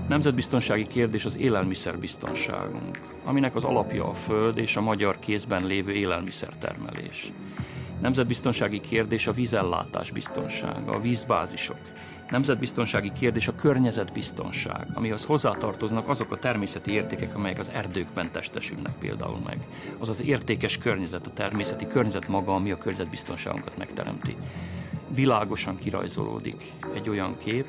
Nemzetbiztonsági kérdés az élelmiszerbiztonságunk, aminek az alapja a föld és a magyar kézben lévő élelmiszertermelés. Nemzetbiztonsági kérdés a vízellátás biztonsága, a vízbázisok. Nemzetbiztonsági kérdés a környezetbiztonság, amihoz hozzátartoznak azok a természeti értékek, amelyek az erdőkben testesülnek például meg. Az az értékes környezet, a természeti környezet maga, ami a környezetbiztonságunkat megteremti. Világosan kirajzolódik egy olyan kép,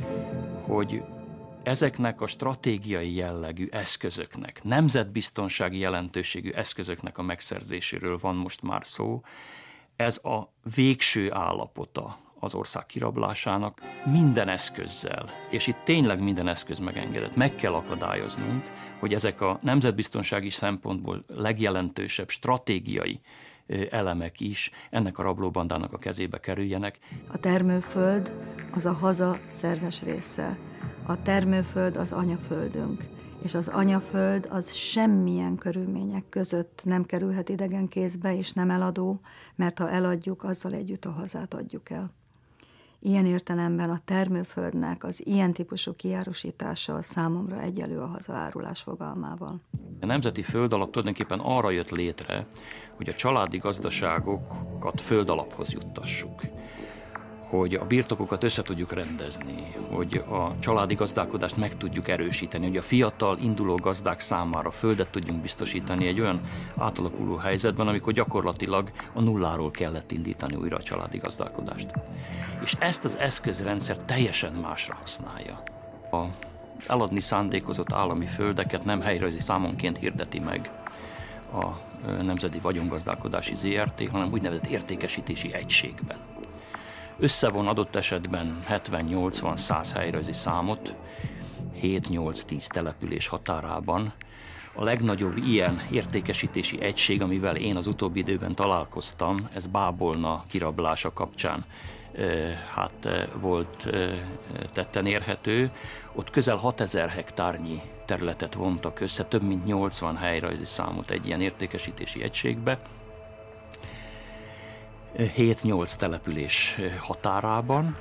hogy ezeknek a stratégiai jellegű eszközöknek, nemzetbiztonsági jelentőségű eszközöknek a megszerzéséről van most már szó. Ez a végső állapota az ország kirablásának minden eszközzel, és itt tényleg minden eszköz megengedett. Meg kell akadályoznunk, hogy ezek a nemzetbiztonsági szempontból legjelentősebb stratégiai elemek is ennek a rablóbandának a kezébe kerüljenek. A termőföld az a haza szerves része. A termőföld az anyaföldünk, és az anyaföld az semmilyen körülmények között nem kerülhet idegen kézbe, és nem eladó, mert ha eladjuk, azzal együtt a hazát adjuk el. Ilyen értelemben a termőföldnek az ilyen típusú kiárusítása számomra egyenlő a hazaárulás fogalmával. A Nemzeti Földalap tulajdonképpen arra jött létre, hogy a családi gazdaságokat földalaphoz juttassuk, hogy a birtokokat össze tudjuk rendezni, hogy a családi gazdálkodást meg tudjuk erősíteni, hogy a fiatal, induló gazdák számára földet tudjunk biztosítani egy olyan átalakuló helyzetben, amikor gyakorlatilag a nulláról kellett indítani újra a családi gazdálkodást. És ezt az eszközrendszer teljesen másra használja. Az eladni szándékozott állami földeket nem helyrajzi számonként hirdeti meg a Nemzeti Vagyongazdálkodási ZRT, hanem úgynevezett értékesítési egységben. Összevon adott esetben 70-80-100 helyrajzi számot, 7-8-10 település határában. A legnagyobb ilyen értékesítési egység, amivel én az utóbbi időben találkoztam, ez Bábolna kirablása kapcsán volt tetten érhető. Ott közel 6000 hektárnyi területet vontak össze, több mint 80 helyrajzi számot egy ilyen értékesítési egységbe. 7-8 település határában,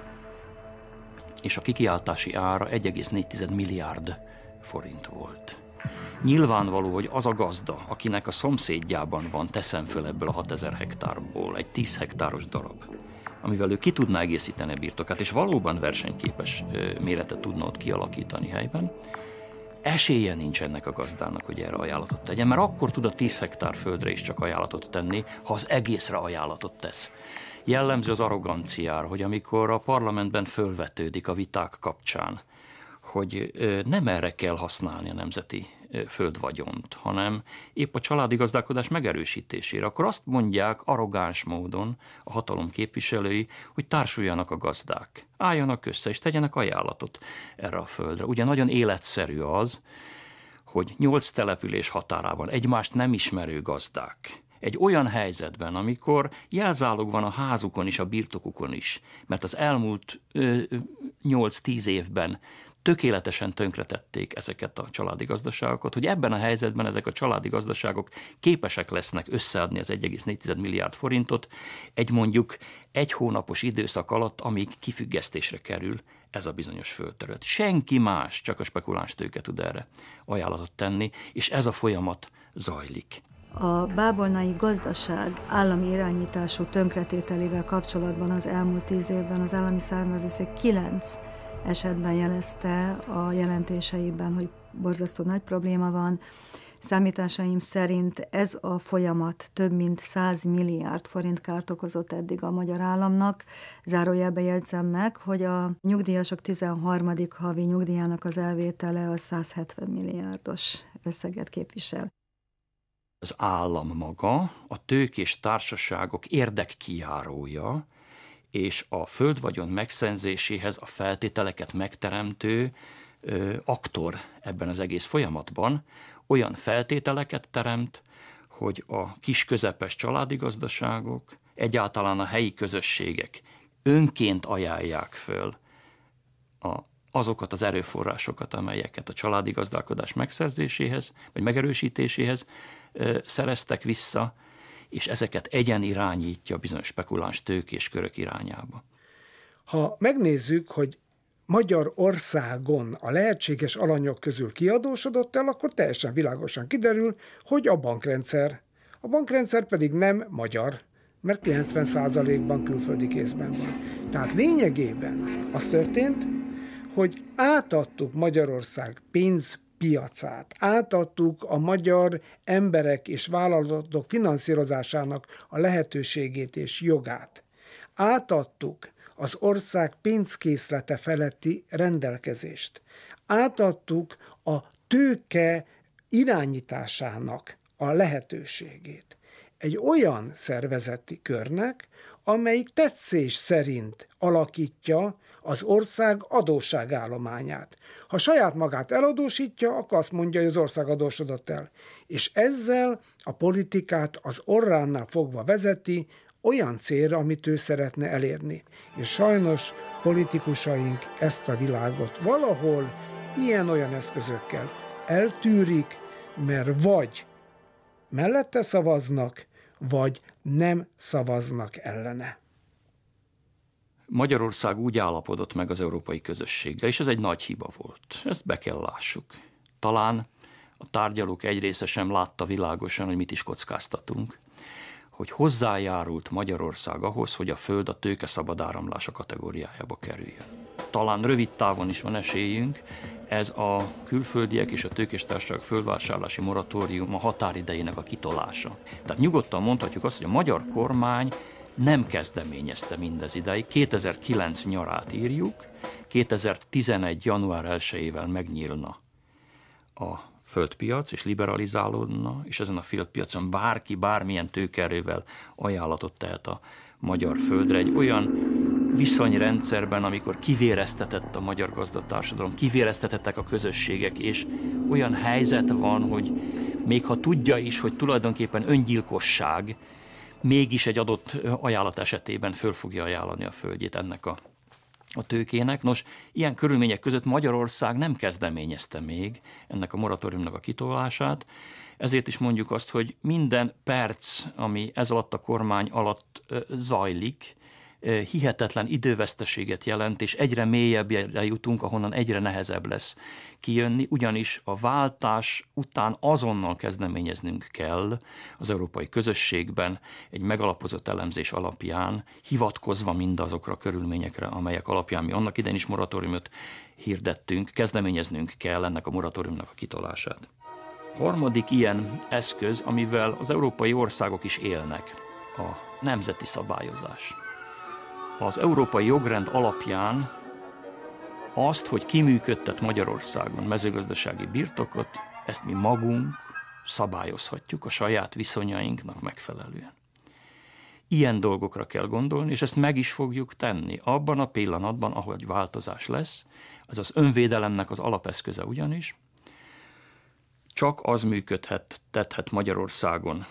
és a kikiáltási ára 1,4 milliárd forint volt. Nyilvánvaló, hogy az a gazda, akinek a szomszédjában van, teszem föl ebből a 6000 hektárból egy 10 hektáros darab, amivel ő ki tudná egészíteni a birtokát, és valóban versenyképes méretet tudna ott kialakítani helyben, esélye nincs ennek a gazdának, hogy erre ajánlatot tegyen, mert akkor tud a 10 hektár földre is csak ajánlatot tenni, ha az egészre ajánlatot tesz. Jellemző az arroganciára, hogy amikor a parlamentben fölvetődik a viták kapcsán, hogy nem erre kell használni a nemzeti földvagyont, hanem épp a családi gazdálkodás megerősítésére, akkor azt mondják arrogáns módon a hatalom képviselői, hogy társuljanak a gazdák, álljanak össze és tegyenek ajánlatot erre a földre. Ugye nagyon életszerű az, hogy 8 település határában egymást nem ismerő gazdák egy olyan helyzetben, amikor jelzálog van a házukon is, a birtokukon is, mert az elmúlt 8-10 évben tökéletesen tönkretették ezeket a családi gazdaságokat, hogy ebben a helyzetben ezek a családi gazdaságok képesek lesznek összeadni az 1,4 milliárd forintot egy mondjuk 1 hónapos időszak alatt, amíg kifüggesztésre kerül ez a bizonyos földterület. Senki más, csak a spekuláns tőke tud erre ajánlatot tenni, és ez a folyamat zajlik. A bábolnai gazdaság állami irányítású tönkretételével kapcsolatban az elmúlt 10 évben az állami számvevőszék 9 esetben jelezte a jelentéseiben, hogy borzasztó nagy probléma van. Számításaim szerint ez a folyamat több mint 100 milliárd forint kárt okozott eddig a magyar államnak. Zárójelbe jegyzem meg, hogy a nyugdíjasok 13. havi nyugdíjának az elvétele a 170 milliárdos összeget képvisel. Az állam maga, a tőkés társaságok érdekkijárója, és a földvagyon megszerzéséhez a feltételeket megteremtő aktor ebben az egész folyamatban olyan feltételeket teremt, hogy a kis-közepes családi gazdaságok, egyáltalán a helyi közösségek önként ajánlják föl azokat az erőforrásokat, amelyeket a családi gazdálkodás megszerzéséhez, vagy megerősítéséhez szereztek vissza, és ezeket irányítja bizonyos spekuláns tőkés körök irányába. Ha megnézzük, hogy Magyarországon a lehetséges alanyok közül kiadósodott el, akkor teljesen világosan kiderül, hogy a bankrendszer. A bankrendszer pedig nem magyar, mert 90%-ban külföldi kézben van. Tehát lényegében az történt, hogy átadtuk Magyarország pénzpiacát, átadtuk a magyar emberek és vállalatok finanszírozásának a lehetőségét és jogát. Átadtuk az ország pénzkészlete feletti rendelkezést. Átadtuk a tőke irányításának a lehetőségét egy olyan szervezeti körnek, amelyik tetszés szerint alakítja az ország adósságállományát. Ha saját magát eladósítja, akkor azt mondja, hogy az ország adósodott el. És ezzel a politikát az orránál fogva vezeti olyan célra, amit ő szeretne elérni. És sajnos politikusaink ezt a világot valahol ilyen-olyan eszközökkel eltűrik, mert vagy mellette szavaznak, vagy nem szavaznak ellene. Magyarország úgy állapodott meg az európai közösséggel, és ez egy nagy hiba volt. Ezt be kell lássuk. Talán a tárgyalók egy része sem látta világosan, hogy mit is kockáztatunk, hogy hozzájárult Magyarország ahhoz, hogy a föld a tőke szabad áramlása kategóriájába kerüljön. Talán rövid távon is van esélyünk, ez a külföldiek és a tőkés társaság földvásárlási moratórium a határidejének a kitolása. Tehát nyugodtan mondhatjuk azt, hogy a magyar kormány nem kezdeményezte mindez idáig. 2009 nyarát írjuk, 2011. január 1-ével megnyílna a földpiac, és liberalizálódna, és ezen a földpiacon bárki bármilyen tőkeerővel ajánlatot tehet a magyar földre egy olyan viszonyrendszerben, amikor kivéreztetett a magyar gazdatársadalom, kivéreztetettek a közösségek, és olyan helyzet van, hogy még ha tudja is, hogy tulajdonképpen öngyilkosság, mégis egy adott ajánlat esetében föl fogja ajánlani a földjét ennek a tőkének. Nos, ilyen körülmények között Magyarország nem kezdeményezte még ennek a moratóriumnak a kitolását, ezért is mondjuk azt, hogy minden perc, ami ez alatt a kormány alatt zajlik, hihetetlen időveszteséget jelent, és egyre mélyebbre jutunk, ahonnan egyre nehezebb lesz kijönni, ugyanis a váltás után azonnal kezdeményeznünk kell az európai közösségben egy megalapozott elemzés alapján, hivatkozva mindazokra a körülményekre, amelyek alapján mi annak idején is moratóriumot hirdettünk, kezdeményeznünk kell ennek a moratóriumnak a kitolását. Harmadik ilyen eszköz, amivel az európai országok is élnek, a nemzeti szabályozás. Az európai jogrend alapján azt, hogy ki működtet Magyarországon mezőgazdasági birtokot, ezt mi magunk szabályozhatjuk a saját viszonyainknak megfelelően. Ilyen dolgokra kell gondolni, és ezt meg is fogjuk tenni abban a pillanatban, ahogy változás lesz. Ez az önvédelemnek az alapeszköze ugyanis. Csak az működtethet Magyarországon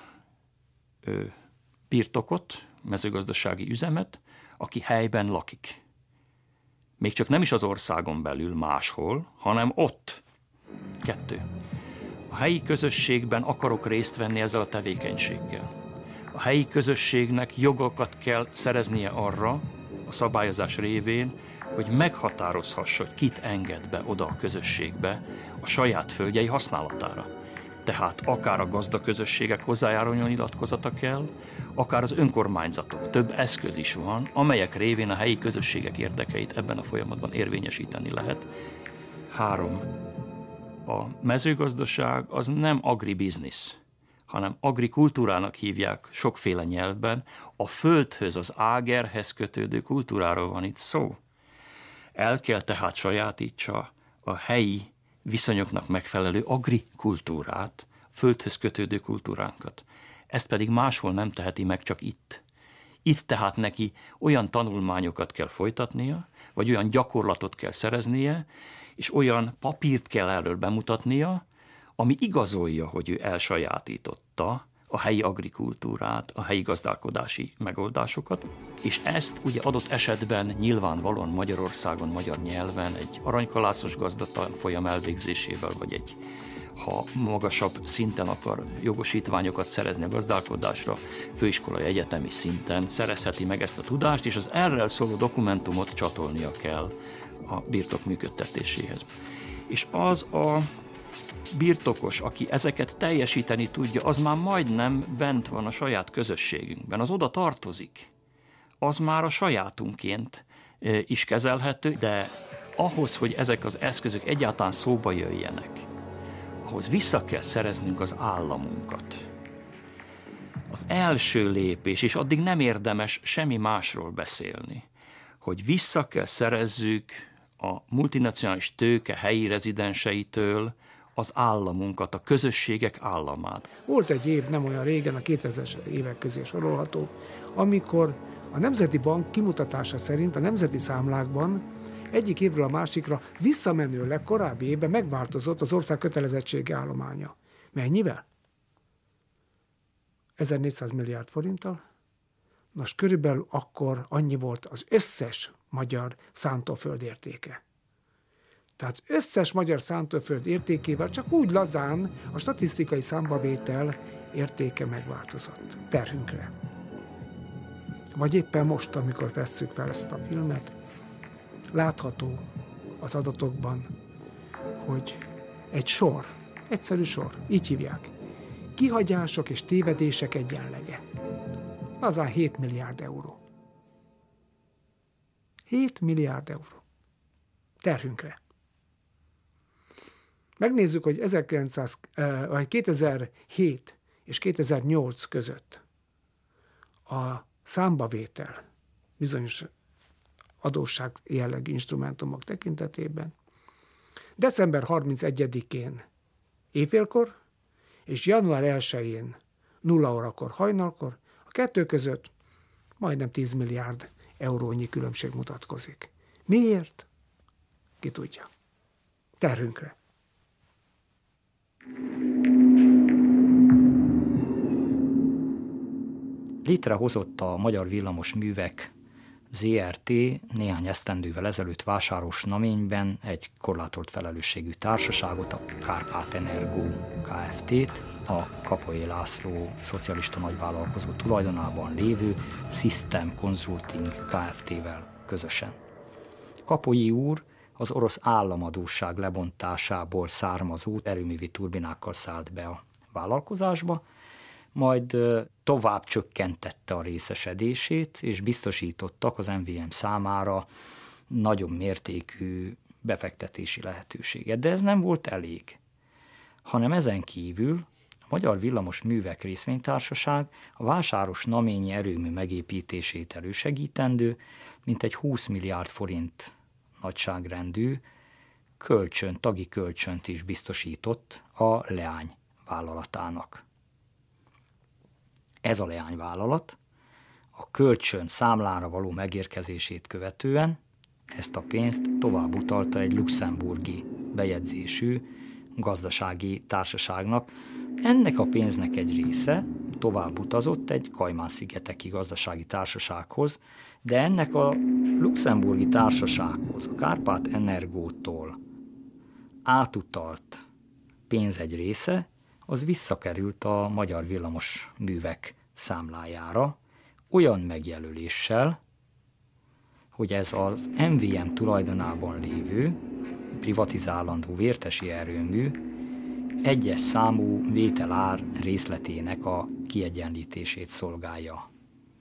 birtokot, mezőgazdasági üzemet, aki helyben lakik. Még csak nem is az országon belül máshol, hanem ott. 2. A helyi közösségben akarok részt venni ezzel a tevékenységgel. A helyi közösségnek jogokat kell szereznie arra, a szabályozás révén, hogy meghatározhassa, hogy kit enged be oda a közösségbe a saját földjei használatára. Tehát akár a gazdaközösségek hozzájáruló nyilatkozata kell, akár az önkormányzatok. Több eszköz is van, amelyek révén a helyi közösségek érdekeit ebben a folyamatban érvényesíteni lehet. 3. A mezőgazdaság az nem agribiznisz, hanem agrikultúrának hívják sokféle nyelvben. A földhöz, az ágerhez kötődő kultúráról van itt szó. El kell tehát sajátítsa a helyi viszonyoknak megfelelő agrikultúrát, földhöz kötődő kultúránkat. Ezt pedig máshol nem teheti meg, csak itt. Itt tehát neki olyan tanulmányokat kell folytatnia, vagy olyan gyakorlatot kell szereznie, és olyan papírt kell erről bemutatnia, ami igazolja, hogy ő elsajátította a helyi agrikultúrát, a helyi gazdálkodási megoldásokat, és ezt ugye adott esetben nyilvánvalóan Magyarországon, magyar nyelven egy aranykalászos gazdatanfolyam elvégzésével, vagy egy, ha magasabb szinten akar jogosítványokat szerezni a gazdálkodásra, főiskolai egyetemi szinten szerezheti meg ezt a tudást, és az erről szóló dokumentumot csatolnia kell a birtok működtetéséhez. És az a birtokos, aki ezeket teljesíteni tudja, az már majdnem bent van a saját közösségünkben, az oda tartozik. Az már a sajátunként is kezelhető, de ahhoz, hogy ezek az eszközök egyáltalán szóba jöjjenek, ahhoz vissza kell szereznünk az államunkat. Az első lépés, és addig nem érdemes semmi másról beszélni, hogy vissza kell szerezzük a multinacionális tőke helyi rezidenseitől az államunkat, a közösségek államát. Volt egy év, nem olyan régen, a 2000-es évek közé sorolható, amikor a Nemzeti Bank kimutatása szerint a nemzeti számlákban egyik évről a másikra visszamenőleg korábbi évben megváltozott az ország kötelezettségi állománya. Mennyivel? 1400 milliárd forinttal. Nos, körülbelül akkor annyi volt az összes magyar szántóföld értéke. Tehát összes magyar szántóföld értékével csak úgy lazán a statisztikai számbavétel értéke megváltozott terhünkre. Vagy éppen most, amikor vesszük fel ezt a filmet, látható az adatokban, hogy egy sor, egyszerű sor, így hívják, kihagyások és tévedések egyenlege. Lazán 7 milliárd euró. 7 milliárd euró. Terhünkre. Megnézzük, hogy 2007 és 2008 között a számbavétel bizonyos adósság jellegű instrumentumok tekintetében december 31-én éjfélkor és január 1-én 0 órakor hajnalkor a kettő között majdnem 10 milliárd eurónyi különbség mutatkozik. Miért? Ki tudja. Terhünkre. Létrehozott a Magyar Villamos Művek ZRT néhány esztendővel ezelőtt vásáros naményben egy korlátolt felelősségű társaságot, a Kárpát Energo Kft-t, a Kapoly László szocialista nagyvállalkozó tulajdonában lévő System Consulting Kft-vel közösen. Kapolyi úr az orosz államadósság lebontásából származó erőművi turbinákkal szállt be a vállalkozásba, majd tovább csökkentette a részesedését, és biztosítottak az MVM számára nagyobb mértékű befektetési lehetőséget. De ez nem volt elég, hanem ezen kívül a Magyar Villamos Művek Részvénytársaság a vásáros naményi erőmű megépítését elősegítendő, mintegy 20 milliárd forint nagyságrendű tagi kölcsönt is biztosított a leány vállalatának. Ez a leányvállalat a kölcsön számlára való megérkezését követően ezt a pénzt tovább utalta egy luxemburgi bejegyzésű gazdasági társaságnak. Ennek a pénznek egy része tovább utazott egy Kajmán-szigeteki gazdasági társasághoz, de ennek a luxemburgi társasághoz, a Kárpát Energótól átutalt pénz egy része, az visszakerült a Magyar Villamos Művek számlájára, olyan megjelöléssel, hogy ez az MVM tulajdonában lévő, privatizálandó vértesi erőmű egyes számú vételár részletének a kiegyenlítését szolgálja.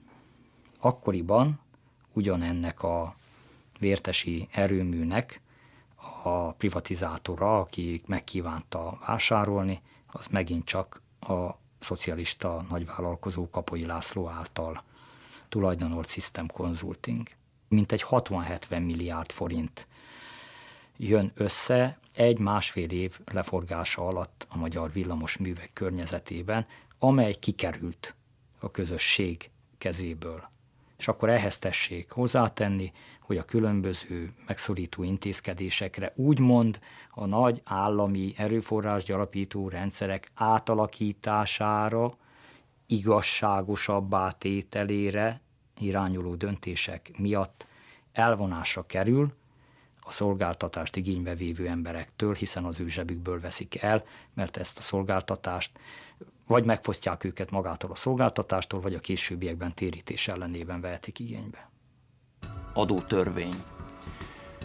Akkoriban ugyanennek a vértesi erőműnek a privatizátora, aki megkívánta vásárolni, az megint csak a szocialista nagyvállalkozó Kapolyi László által tulajdonolt System Consulting. Mintegy 60-70 milliárd forint jön össze egy-másfél év leforgása alatt a Magyar Villamos Művek környezetében, amely kikerült a közösség kezéből. És akkor ehhez tessék hozzátenni, hogy a különböző megszorító intézkedésekre úgymond a nagy állami erőforrásgyarapító rendszerek átalakítására, igazságosabbá tételére irányuló döntések miatt elvonásra kerül a szolgáltatást igénybe vévő emberektől, hiszen az ő zsebükből veszik el, mert ezt a szolgáltatást vagy megfosztják őket magától a szolgáltatástól, vagy a későbbiekben térítés ellenében vehetik igénybe. Adótörvény. A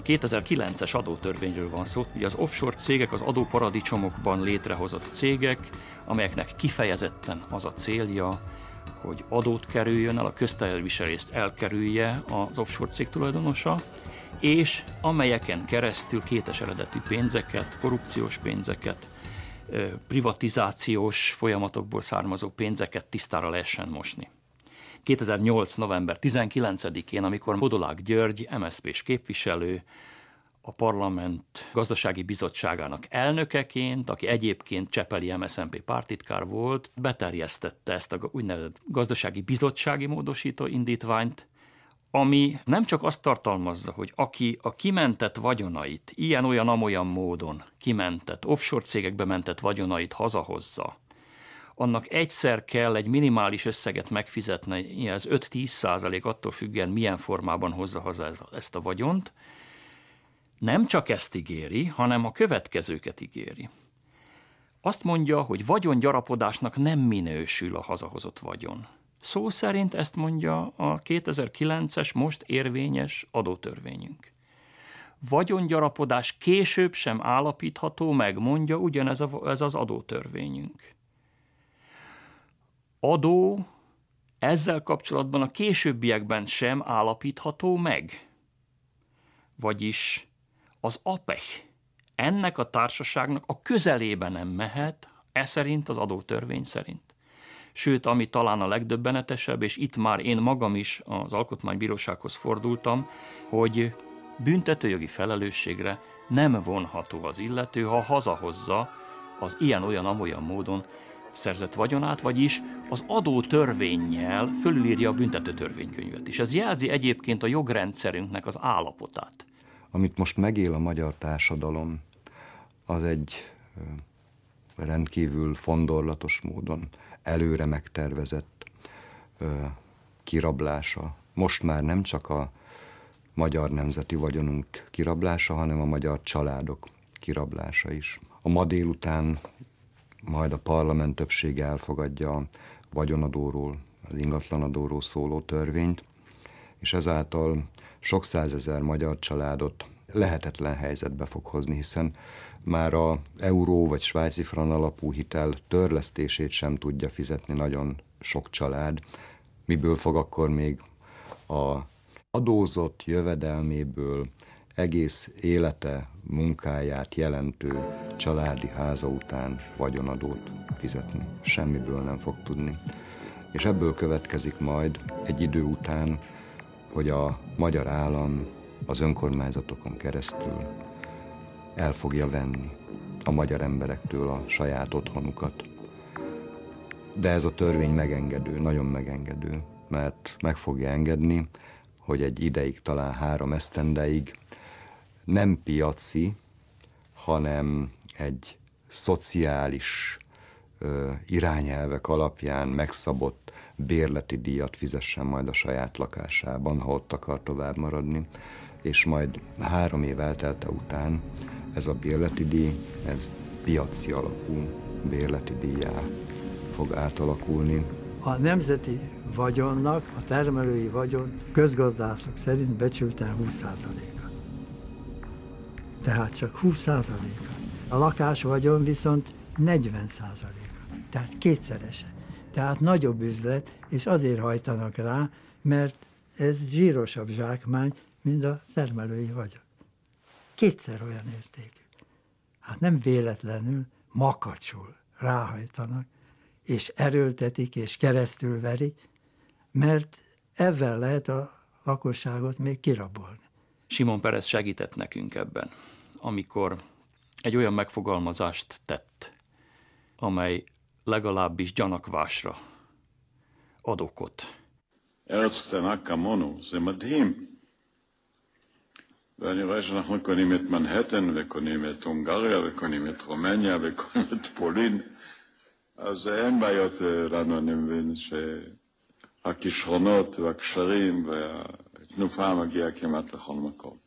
2009-es adótörvényről van szó, ugye az offshore cégek az adóparadicsomokban létrehozott cégek, amelyeknek kifejezetten az a célja, hogy adót kerüljön el, a közterviselést elkerülje az offshore cég tulajdonosa, és amelyeken keresztül kétes eredetű pénzeket, korrupciós pénzeket, privatizációs folyamatokból származó pénzeket tisztára lehessen mosni. 2008. november 19-én, amikor Bodolák György, MSZP-s képviselő, a Parlament Gazdasági Bizottságának elnökeként, aki egyébként csepeli MSZNP pártitkár volt, beterjesztette ezt a úgynevezett gazdasági bizottsági módosító indítványt, ami nem csak azt tartalmazza, hogy aki a kimentett vagyonait, ilyen-olyan-amolyan módon kimentett, offshore cégekbe mentett vagyonait hazahozza, annak egyszer kell egy minimális összeget megfizetni, ez 5-10% attól függően milyen formában hozza haza ezt a vagyont, nem csak ezt ígéri, hanem a következőket ígéri. Azt mondja, hogy vagyongyarapodásnak nem minősül a hazahozott vagyon. Szó szerint ezt mondja a 2009-es most érvényes adótörvényünk. Vagyongyarapodás később sem állapítható meg, mondja ugyanez ez az adótörvényünk. Adó ezzel kapcsolatban a későbbiekben sem állapítható meg. Vagyis az APEH ennek a társaságnak a közelébe nem mehet, szerint az adótörvény szerint. Sőt, ami talán a legdöbbenetesebb, és itt már én magam is az Alkotmánybírósághoz fordultam, hogy büntetőjogi felelősségre nem vonható az illető, ha hazahozza az ilyen-olyan-amolyan módon szerzett vagyonát, vagyis az adótörvénnyel fölülírja a büntetőtörvénykönyvet is. Ez jelzi egyébként a jogrendszerünknek az állapotát. Amit most megél a magyar társadalom, az egy rendkívül fondorlatos módon előre megtervezett kirablása. Most már nem csak a magyar nemzeti vagyonunk kirablása, hanem a magyar családok kirablása is. A ma délután majd a parlament többsége elfogadja a vagyonadóról, az ingatlanadóról szóló törvényt, és ezáltal sok százezer magyar családot lehetetlen helyzetbe fog hozni, hiszen már a euró vagy svájci frank alapú hitel törlesztését sem tudja fizetni nagyon sok család. Miből fog akkor még a adózott jövedelméből egész élete munkáját jelentő családi háza után vagyonadót fizetni? Semmiből nem fog tudni. És ebből következik majd egy idő után, hogy a magyar állam az önkormányzatokon keresztül el fogja venni a magyar emberektől a saját otthonukat. De ez a törvény megengedő, nagyon megengedő, mert meg fogja engedni, hogy egy ideig, talán 3 esztendeig nem piaci, hanem egy szociális irányelvek alapján megszabott bérleti díjat fizessen majd a saját lakásában, ha ott akar tovább maradni, és majd 3 év eltelte után ez a bérleti díj, ez piaci alapú bérleti díjjá fog átalakulni. A nemzeti vagyonnak, a termelői vagyon közgazdászok szerint becsülten 20%-a. Tehát csak 20%-a. A lakásvagyon viszont 40%-a. Tehát kétszerese. Tehát nagyobb üzlet, és azért hajtanak rá, mert ez zsírosabb zsákmány, mint a termelői vagyon. 2-szer olyan értékű. Hát nem véletlenül, makacsul ráhajtanak, és erőltetik, és keresztülverik, mert ezzel lehet a lakosságot még kirabolni. Simon Peres segített nekünk ebben, amikor egy olyan megfogalmazást tett, amely legalábbis gyanakvásra ad okot. ארץ קטנה כמונו, זה מדהים. ואני רואה שאנחנו קונים את מנהטן, וקונים את הונגריה, וקונים את רומניה, וקונים את פולין. אז אין בעיות לנו, אני מבין שהכישרונות והקשרים והתנופה מגיעה כמעט לכל מקום.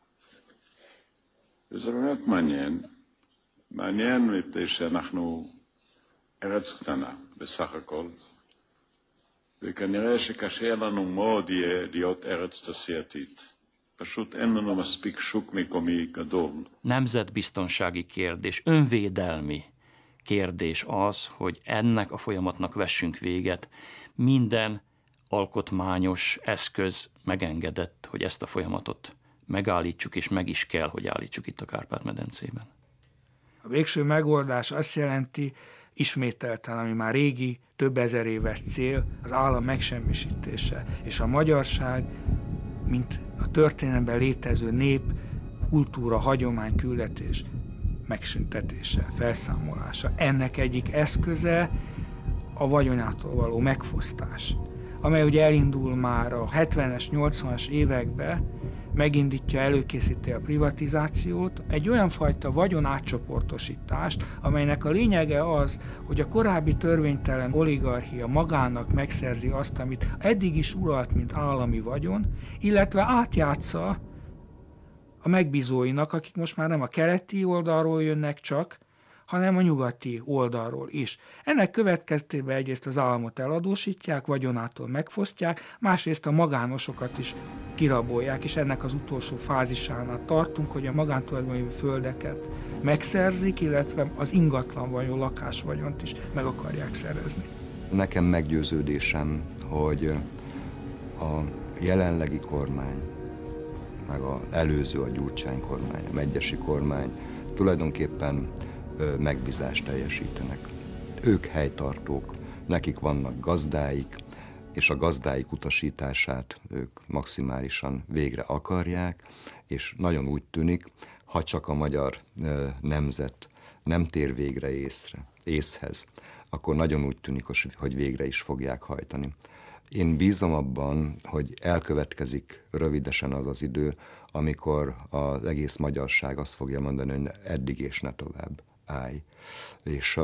וזה באמת מעניין. מעניין מפני שאנחנו ארץ קטנה, בסך הכל. וכנראה שקשה לנו מאוד יהיה להיות ארץ תעשייתית. Nemzetbiztonsági kérdés, önvédelmi kérdés az, hogy ennek a folyamatnak vessünk véget. Minden alkotmányos eszköz megengedett, hogy ezt a folyamatot megállítsuk, és meg is kell, hogy állítsuk itt a Kárpát-medencében. A végső megoldás azt jelenti, ismételten, ami már régi, több ezer éves cél, az állam megsemmisítése, és a magyarság, mint a történelemben létező nép, kultúra, hagyomány, küldetés megszüntetése, felszámolása. Ennek egyik eszköze a vagyonától való megfosztás, amely ugye elindul már a 70-es, 80-as években, megindítja, előkészíti a privatizációt, egy olyan fajta vagyonátcsoportosítást, amelynek a lényege az, hogy a korábbi törvénytelen oligarchia magának megszerzi azt, amit eddig is uralt, mint állami vagyon, illetve átjátsza a megbízóinak, akik most már nem a keleti oldalról jönnek csak, hanem a nyugati oldalról is. Ennek következtében egyrészt az államot eladósítják, vagyonától megfosztják, másrészt a magánosokat is kirabolják, és ennek az utolsó fázisánál tartunk, hogy a magántulajdonban lévő földeket megszerzik, illetve az ingatlan vagyon, lakásvagyont is meg akarják szerezni. Nekem meggyőződésem, hogy a jelenlegi kormány, meg az előző, a Gyurcsány kormány, a Medgyessy kormány tulajdonképpen megbízást teljesítenek. Ők helytartók, nekik vannak gazdáik, és a gazdáik utasítását ők maximálisan végre akarják, és nagyon úgy tűnik, ha csak a magyar nemzet nem tér végre észhez, akkor nagyon úgy tűnik, hogy végre is fogják hajtani. Én bízom abban, hogy elkövetkezik rövidesen az az idő, amikor az egész magyarság azt fogja mondani, hogy eddig és ne tovább, állj. És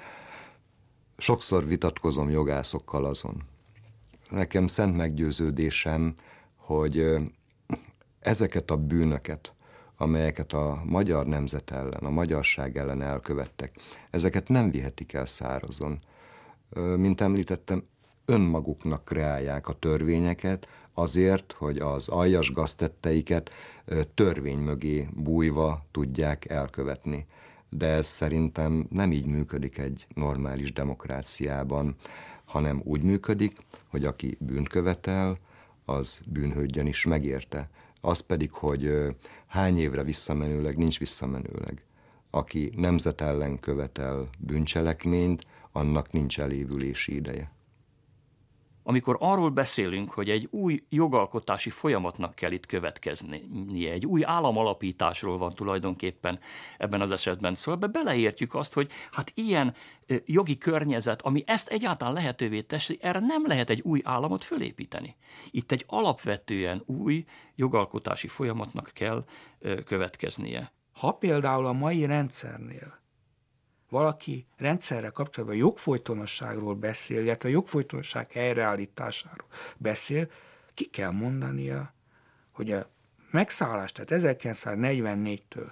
sokszor vitatkozom jogászokkal azon. Nekem szent meggyőződésem, hogy ezeket a bűnöket, amelyeket a magyar nemzet ellen, a magyarság ellen elkövettek, ezeket nem vihetik el szárazon. Mint említettem, önmaguknak kreálják a törvényeket azért, hogy az aljas gaztetteiket törvény mögé bújva tudják elkövetni. De ez szerintem nem így működik egy normális demokráciában, hanem úgy működik, hogy aki bűnt követel, az bűnhődjön is megérte. Az pedig, hogy hány évre visszamenőleg, nincs visszamenőleg. Aki nemzet ellen követel bűncselekményt, annak nincs elévülési ideje. Amikor arról beszélünk, hogy egy új jogalkotási folyamatnak kell itt következnie, egy új államalapításról van tulajdonképpen ebben az esetben szó, beleértjük azt, hogy hát ilyen jogi környezet, ami ezt egyáltalán lehetővé teszi, erre nem lehet egy új államot fölépíteni. Itt egy alapvetően új jogalkotási folyamatnak kell következnie. Ha például a mai rendszernél valaki rendszerre kapcsolatban jogfolytonosságról beszél, illetve a jogfolytonosság helyreállításáról beszél, ki kell mondania, hogy a megszállás, tehát 1944-től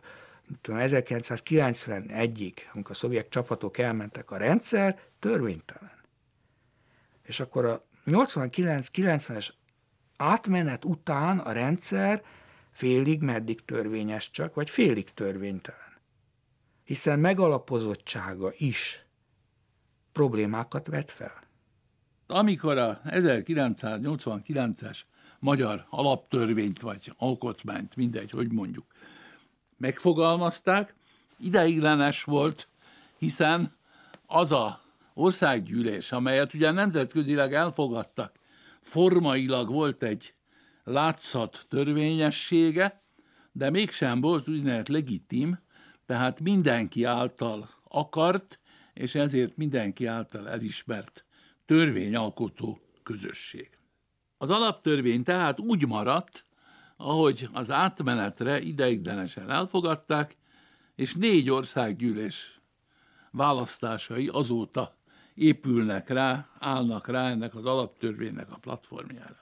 1991-ig, amikor a szovjet csapatok elmentek, a rendszer törvénytelen. És akkor a 89-90-es átmenet után a rendszer félig meddig törvényes csak, vagy félig törvénytelen. Hiszen megalapozottsága is problémákat vet fel. Amikor a 1989-es magyar alaptörvényt vagy alkotmányt, mindegy, hogy mondjuk, megfogalmazták, ideiglenes volt, hiszen az a országgyűlés, amelyet ugye nemzetközileg elfogadtak, formailag volt egy látszat törvényessége, de mégsem volt úgynevezett legitim, tehát mindenki által akart, és ezért mindenki által elismert törvényalkotó közösség. Az alaptörvény tehát úgy maradt, ahogy az átmenetre ideiglenesen elfogadták, és 4 országgyűlés választásai azóta épülnek rá, állnak rá ennek az alaptörvénynek a platformjára.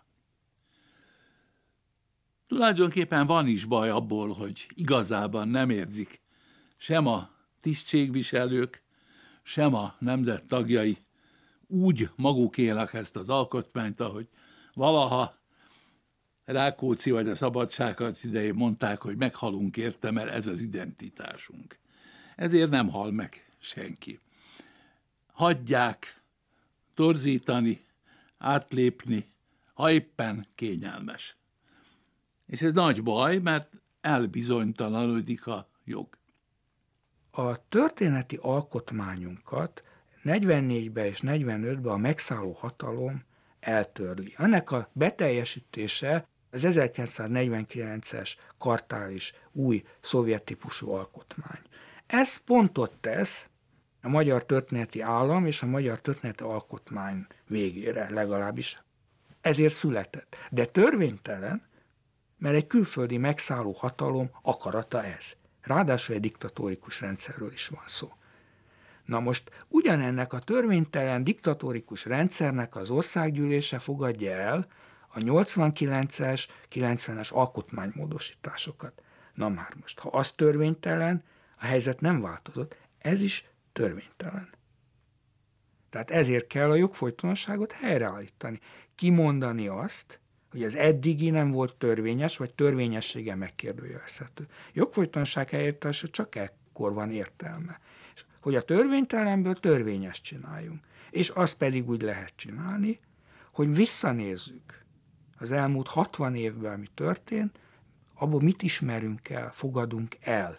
Tulajdonképpen van is baj abból, hogy igazában nem érzik sem a tisztségviselők, sem a nemzet tagjai úgy magukénak ezt az alkotmányt, ahogy valaha Rákóczi vagy a szabadságharc idején mondták, hogy meghalunk érte, mert ez az identitásunk. Ezért nem hal meg senki. Hagyják torzítani, átlépni, ha éppen kényelmes. És ez nagy baj, mert elbizonytalanodik a jog. A történeti alkotmányunkat 44-ben és 45-ben a megszálló hatalom eltörli. Ennek a beteljesítése az 1949-es kartális új szovjet típusú alkotmány. Ez pontot tesz a magyar történeti állam és a magyar történeti alkotmány végére legalábbis. Ezért született. De törvénytelen, mert egy külföldi megszálló hatalom akarata ez. Ráadásul egy diktatórikus rendszerről is van szó. Na most ugyanennek a törvénytelen diktatórikus rendszernek az országgyűlése fogadja el a 89-es, 90-es alkotmánymódosításokat. Na már most, ha az törvénytelen, a helyzet nem változott, ez is törvénytelen. Tehát ezért kell a jogfolytonosságot helyreállítani. Kimondani azt, hogy az eddigi nem volt törvényes, vagy törvényessége megkérdőjelezhető. Jogfolytonosság helyreállítása csak ekkor van értelme. És hogy a törvénytelenből törvényest csináljunk. És azt pedig úgy lehet csinálni, hogy visszanézzük az elmúlt 60 évben, ami történt, abból mit ismerünk el, fogadunk el,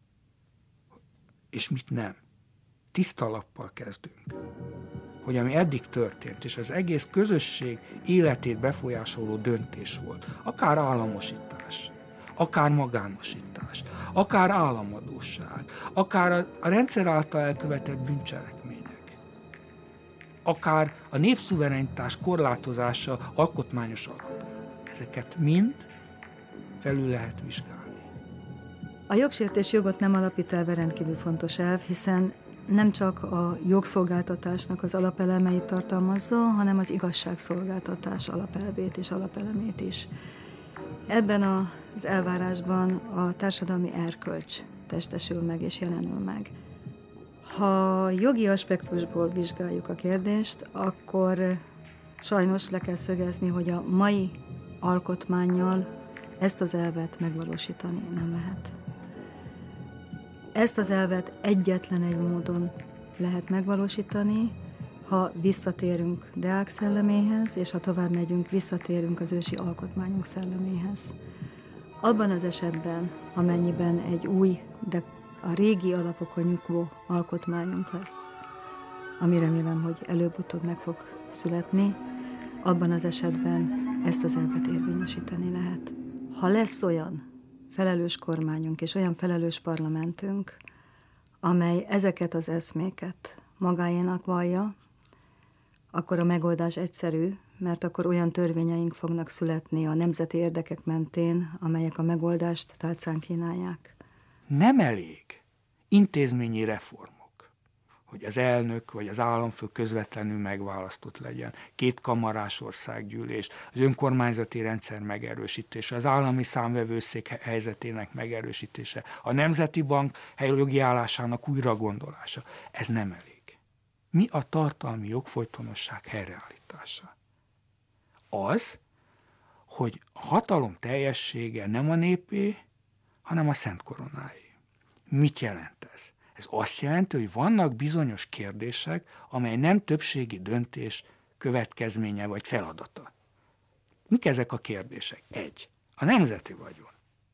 és mit nem. Tiszta lappal kezdünk. Hogy ami eddig történt, és az egész közösség életét befolyásoló döntés volt, akár államosítás, akár magánosítás, akár államadósság, akár a rendszer által elkövetett bűncselekmények, akár a népszuverenitás korlátozása alkotmányos alapon. Ezeket mind felül lehet vizsgálni. A jogsértés jogot nem alapít elve rendkívül fontos elv, hiszen nem csak a jogszolgáltatásnak az alapelemeit tartalmazza, hanem az igazságszolgáltatás alapelvét és alapelemét is. Ebben az elvárásban a társadalmi erkölcs testesül meg és jelenül meg. Ha jogi aspektusból vizsgáljuk a kérdést, akkor sajnos le kell szögezni, hogy a mai alkotmánnyal ezt az elvet megvalósítani nem lehet. Ezt az elvet egyetlen egy módon lehet megvalósítani, ha visszatérünk Deák szelleméhez, és ha tovább megyünk, visszatérünk az ősi alkotmányunk szelleméhez. Abban az esetben, amennyiben egy új, de a régi alapokon nyugvó alkotmányunk lesz, ami remélem, hogy előbb-utóbb meg fog születni, abban az esetben ezt az elvet érvényesíteni lehet. Ha lesz olyan felelős kormányunk és olyan felelős parlamentünk, amely ezeket az eszméket magáénak vallja, akkor a megoldás egyszerű, mert akkor olyan törvényeink fognak születni a nemzeti érdekek mentén, amelyek a megoldást tálcán kínálják. Nem elég intézményi reformok, hogy az elnök vagy az államfő közvetlenül megválasztott legyen, kétkamarás országgyűlés, az önkormányzati rendszer megerősítése, az állami számvevőszék helyzetének megerősítése, a Nemzeti Bank jogi állásának újragondolása. Ez nem elég. Mi a tartalmi jogfolytonosság helyreállítása? Az, hogy a hatalom teljessége nem a népé, hanem a Szent Koronáé. Mit jelent ez? Ez azt jelenti, hogy vannak bizonyos kérdések, amely nem többségi döntés következménye vagy feladata. Mik ezek a kérdések? 1. A nemzeti vagyon.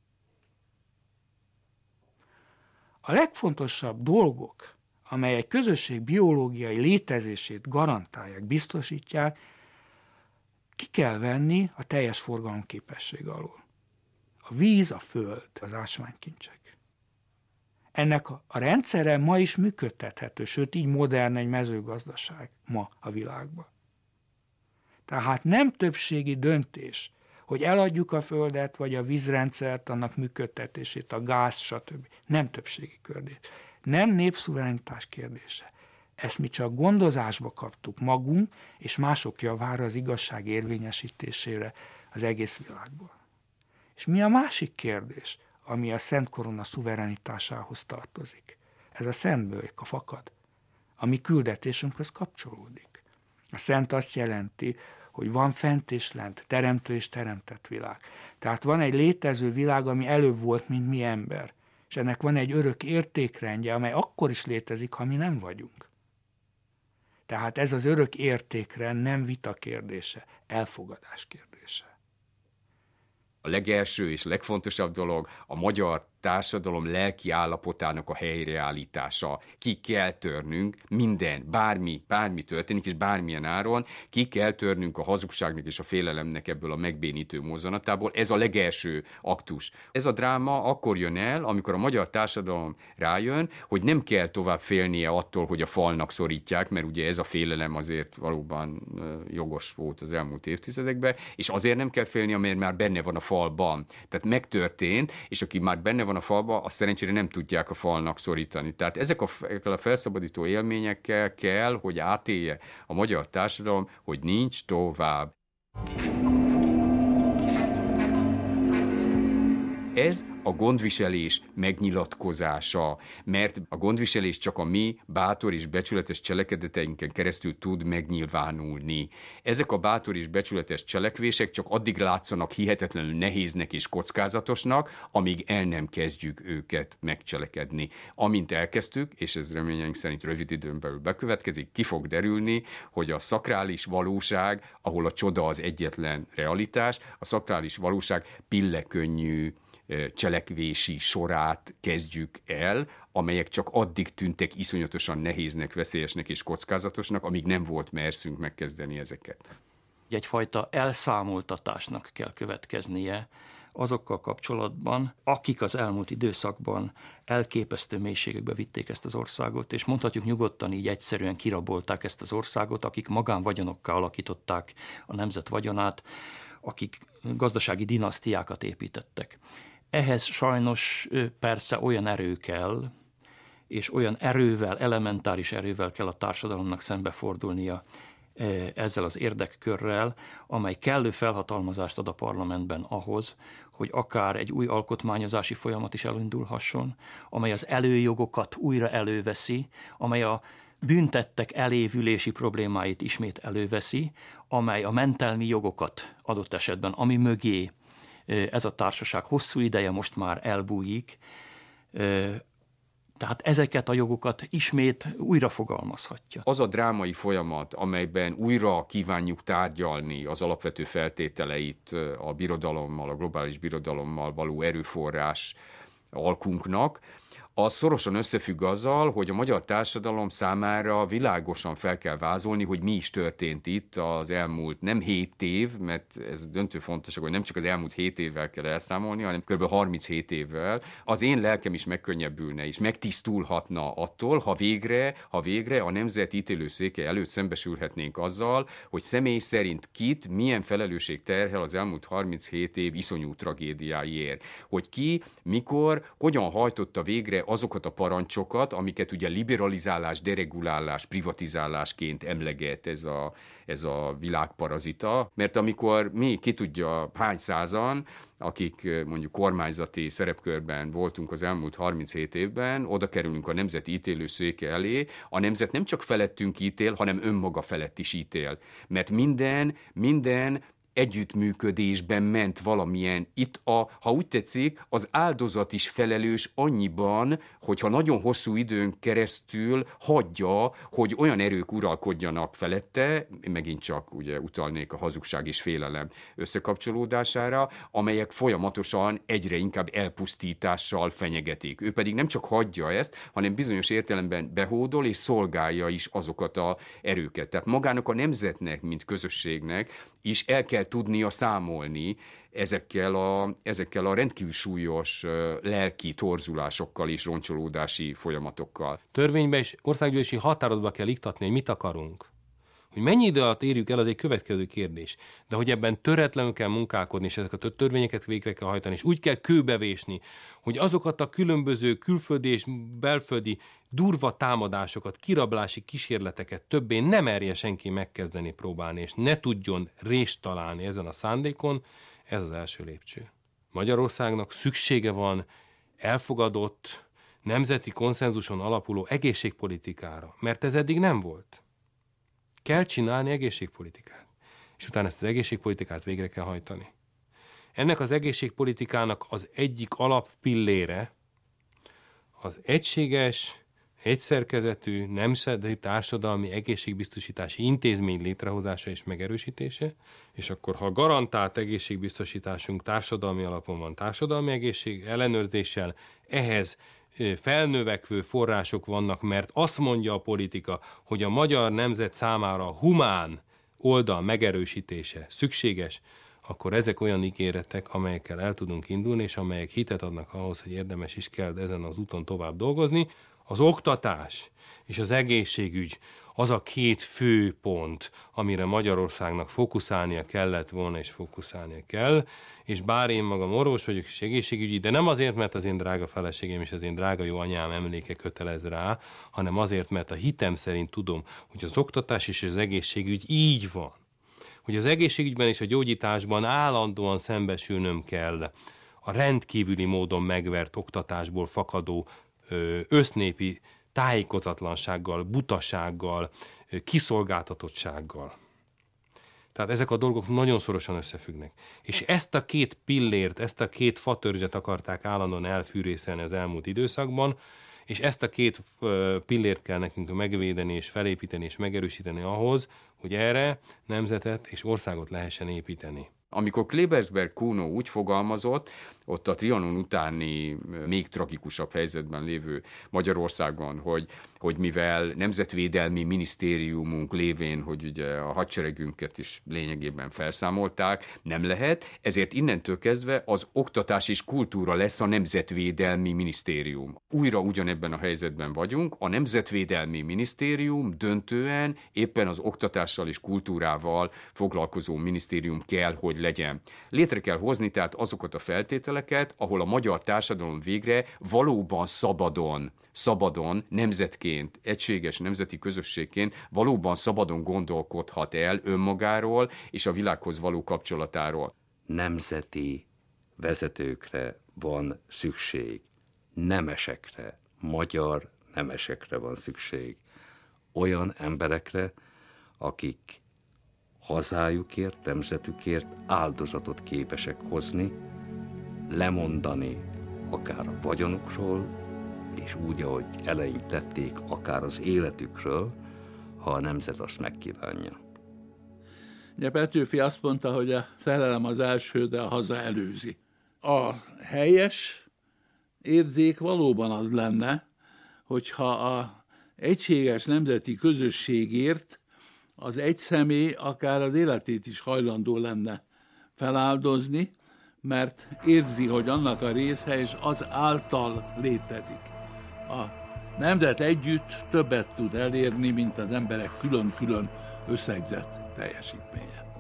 A legfontosabb dolgok, amely egy közösség biológiai létezését garantálják, biztosítják, ki kell venni a teljes forgalomképesség alól. A víz, a föld, az ásványkincsek. Ennek a rendszere ma is működtethető, sőt így modern egy mezőgazdaság ma a világban. Tehát nem többségi döntés, hogy eladjuk a földet, vagy a vízrendszert, annak működtetését, a gáz, stb. Nem többségi kérdés. Nem népszuverenitás kérdése. Ezt mi csak gondozásba kaptuk magunk és mások javára az igazság érvényesítésére az egész világból. És mi a másik kérdés, ami a Szent Korona szuverenitásához tartozik? Ez a szentbőjk, a fakad, ami küldetésünkhöz kapcsolódik. A szent azt jelenti, hogy van fent és lent, teremtő és teremtett világ. Tehát van egy létező világ, ami előbb volt, mint mi ember. És ennek van egy örök értékrendje, amely akkor is létezik, ha mi nem vagyunk. Tehát ez az örök értékrend nem vita kérdése, elfogadás kérdése. A legelső és legfontosabb dolog a magyar társadalom lelki állapotának a helyreállítása. Ki kell törnünk minden, bármi történik, és bármilyen áron, ki kell törnünk a hazugságnak és a félelemnek ebből a megbénítő mozzanatából. Ez a legelső aktus. Ez a dráma akkor jön el, amikor a magyar társadalom rájön, hogy nem kell tovább félnie attól, hogy a falnak szorítják, mert ugye ez a félelem azért valóban jogos volt az elmúlt évtizedekben, és azért nem kell félnie, mert már benne van a falban. Tehát megtörtént, és aki már benne van a falba, azt szerencsére nem tudják a falnak szorítani. Tehát ezekkel a felszabadító élményekkel kell, hogy átélje a magyar társadalom, hogy nincs tovább. Ez a gondviselés megnyilatkozása, mert a gondviselés csak a mi bátor és becsületes cselekedeteinken keresztül tud megnyilvánulni. Ezek a bátor és becsületes cselekvések csak addig látszanak hihetetlenül nehéznek és kockázatosnak, amíg el nem kezdjük őket megcselekedni. Amint elkezdtük, és ez reményeink szerint rövid időn belül bekövetkezik, ki fog derülni, hogy a szakrális valóság, ahol a csoda az egyetlen realitás, a szakrális valóság pillekönnyű cselekvési sorát kezdjük el, amelyek csak addig tűntek iszonyatosan nehéznek, veszélyesnek és kockázatosnak, amíg nem volt merszünk megkezdeni ezeket. Egyfajta elszámoltatásnak kell következnie azokkal kapcsolatban, akik az elmúlt időszakban elképesztő mélységekbe vitték ezt az országot, és mondhatjuk nyugodtan így egyszerűen kirabolták ezt az országot, akik magánvagyonokká alakították a nemzet vagyonát, akik gazdasági dinasztiákat építettek. Ehhez sajnos persze olyan erő kell, és olyan erővel, elementáris erővel kell a társadalomnak szembefordulnia ezzel az érdekkörrel, amely kellő felhatalmazást ad a parlamentben ahhoz, hogy akár egy új alkotmányozási folyamat is elindulhasson, amely az előjogokat újra előveszi, amely a büntettek elévülési problémáit ismét előveszi, amely a mentelmi jogokat adott esetben, ami mögé ez a társaság hosszú ideje most már elbújik, tehát ezeket a jogokat ismét újra fogalmazhatja. Az a drámai folyamat, amelyben újra kívánjuk tárgyalni az alapvető feltételeit a birodalommal, a globális birodalommal való erőforrás alkunknak, az szorosan összefügg azzal, hogy a magyar társadalom számára világosan fel kell vázolni, hogy mi is történt itt az elmúlt nem 7 év, mert ez döntő fontosak, hogy nem csak az elmúlt 7 évvel kell elszámolni, hanem kb. 37 évvel. Az én lelkem is megkönnyebbülne, és megtisztulhatna attól, ha végre a Nemzet Ítélőszéke előtt szembesülhetnénk azzal, hogy személy szerint kit, milyen felelősség terhel az elmúlt 37 év iszonyú tragédiáiért. Hogy ki, mikor, hogyan hajtotta végre azokat a parancsokat, amiket ugye liberalizálás, deregulálás, privatizálásként emleget ez a világparazita, mert amikor mi ki tudja hány százan, akik mondjuk kormányzati szerepkörben voltunk az elmúlt 37 évben, oda kerülünk a Nemzet Ítélőszéke elé, a nemzet nem csak felettünk ítél, hanem önmaga felett is ítél. Mert minden együttműködésben ment valamilyen. Itt ha úgy tetszik, az áldozat is felelős annyiban, hogyha nagyon hosszú időn keresztül hagyja, hogy olyan erők uralkodjanak felette, megint csak ugye utalnék a hazugság és félelem összekapcsolódására, amelyek folyamatosan egyre inkább elpusztítással fenyegetik. Ő pedig nem csak hagyja ezt, hanem bizonyos értelemben behódol és szolgálja is azokat az erőket. Tehát magának a nemzetnek, mint közösségnek is el kell tudnia számolni ezekkel a rendkívül súlyos lelki torzulásokkal és roncsolódási folyamatokkal. Törvénybe és országgyűlési határozatba kell iktatni, hogy mit akarunk. Hogy mennyi idő alatt érjük el, az egy következő kérdés. De hogy ebben töretlenül kell munkálkodni, és ezeket a törvényeket végre kell hajtani, és úgy kell kőbevésni, hogy azokat a különböző külföldi és belföldi durva támadásokat, kirablási kísérleteket többé nem merje senki megkezdeni próbálni, és ne tudjon rést találni ezen a szándékon, ez az első lépcső. Magyarországnak szüksége van elfogadott, nemzeti konszenzuson alapuló egészségpolitikára, mert ez eddig nem volt. Kell csinálni egészségpolitikát. és utána ezt az egészségpolitikát végre kell hajtani. Ennek az egészségpolitikának az egyik alappillére az egységes, egyszerkezetű, nemzeti társadalmi egészségbiztosítási intézmény létrehozása és megerősítése, és akkor, ha garantált egészségbiztosításunk társadalmi alapon van, társadalmi egészség ellenőrzéssel, ehhez felnövekvő források vannak, mert azt mondja a politika, hogy a magyar nemzet számára a humán oldal megerősítése szükséges, akkor ezek olyan ígéretek, amelyekkel el tudunk indulni, és amelyek hitet adnak ahhoz, hogy érdemes is kell ezen az úton tovább dolgozni. Az oktatás és az egészségügy az a két fő pont, amire Magyarországnak fókuszálnia kellett volna, és fókuszálnia kell, és bár én magam orvos vagyok és egészségügyi, de nem azért, mert az én drága feleségem és az én drága jó anyám emléke kötelez rá, hanem azért, mert a hitem szerint tudom, hogy az oktatás és az egészségügy így van. Hogy az egészségügyben és a gyógyításban állandóan szembesülnöm kell a rendkívüli módon megvert oktatásból fakadó össznépi tájékozatlansággal, butasággal, kiszolgáltatottsággal. Tehát ezek a dolgok nagyon szorosan összefüggnek. És ezt a két pillért, ezt a két fatörzset akarták állandóan elfűrészelni az elmúlt időszakban, és ezt a két pillért kell nekünk megvédeni, és felépíteni, és megerősíteni ahhoz, hogy erre nemzetet és országot lehessen építeni. Amikor Klebersberg Kuno úgy fogalmazott, ott a Trianon utáni még tragikusabb helyzetben lévő Magyarországon, hogy mivel nemzetvédelmi minisztériumunk lévén, hogy ugye a hadseregünket is lényegében felszámolták, nem lehet, ezért innentől kezdve az oktatás és kultúra lesz a nemzetvédelmi minisztérium. Újra ugyanebben a helyzetben vagyunk, a nemzetvédelmi minisztérium döntően éppen az oktatással és kultúrával foglalkozó minisztérium kell, hogy legyen. Létre kell hozni tehát azokat a feltételeket, ahol a magyar társadalom végre valóban szabadon, nemzetként, egységes nemzeti közösségként valóban szabadon gondolkodhat el önmagáról és a világhoz való kapcsolatáról. Nemzeti vezetőkre van szükség, nemesekre, magyar nemesekre van szükség. Olyan emberekre, akik hazájukért, nemzetükért áldozatot képesek hozni, lemondani akár a vagyonukról, és úgy, ahogy eleink tették, akár az életükről, ha a nemzet azt megkívánja. Ugye Petőfi azt mondta, hogy a szerelem az első, de a haza előzi. A helyes érzék valóban az lenne, hogyha a egységes nemzeti közösségért az egy személy akár az életét is hajlandó lenne feláldozni, mert érzi, hogy annak a része, és az által létezik. A nemzet együtt többet tud elérni, mint az emberek külön-külön összegzett teljesítménye.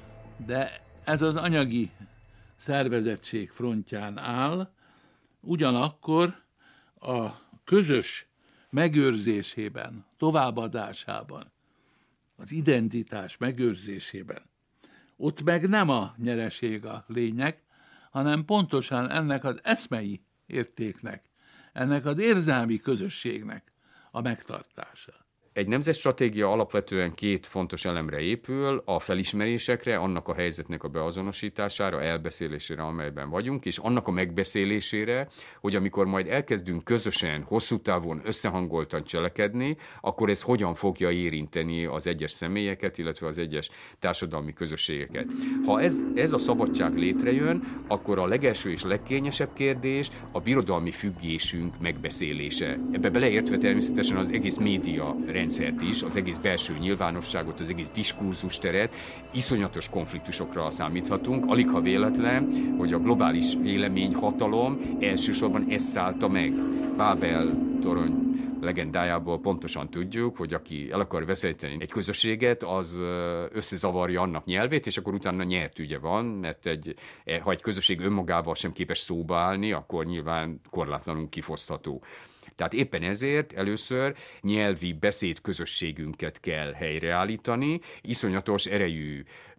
De ez az anyagi szervezettség frontján áll, ugyanakkor a közös megőrzésében, továbbadásában, az identitás megőrzésében, ott meg nem a nyereség a lényeg, hanem pontosan ennek az eszmei értéknek, ennek az érzelmi közösségnek a megtartása. Egy nemzetstratégia alapvetően két fontos elemre épül, a felismerésekre, annak a helyzetnek a beazonosítására, elbeszélésére, amelyben vagyunk, és annak a megbeszélésére, hogy amikor majd elkezdünk közösen, hosszú távon összehangoltan cselekedni, akkor ez hogyan fogja érinteni az egyes személyeket, illetve az egyes társadalmi közösségeket. Ha ez a szabadság létrejön, akkor a legelső és legkényesebb kérdés a birodalmi függésünk megbeszélése. Ebbe beleértve természetesen az egész média rendszert is, az egész belső nyilvánosságot, az egész diskurzusteret, iszonyatos konfliktusokra számíthatunk. Alig ha véletlen, hogy a globális véleményhatalom elsősorban ezt szállta meg. Bábel torony legendájából pontosan tudjuk, hogy aki el akar veszélyteni egy közösséget, az összezavarja annak nyelvét, és akkor utána nyert ügye van, mert ha egy közösség önmagával sem képes szóba állni, akkor nyilván korlátlanul kifosztható. Tehát éppen ezért először nyelvi beszédközösségünket kell helyreállítani, iszonyatos erejű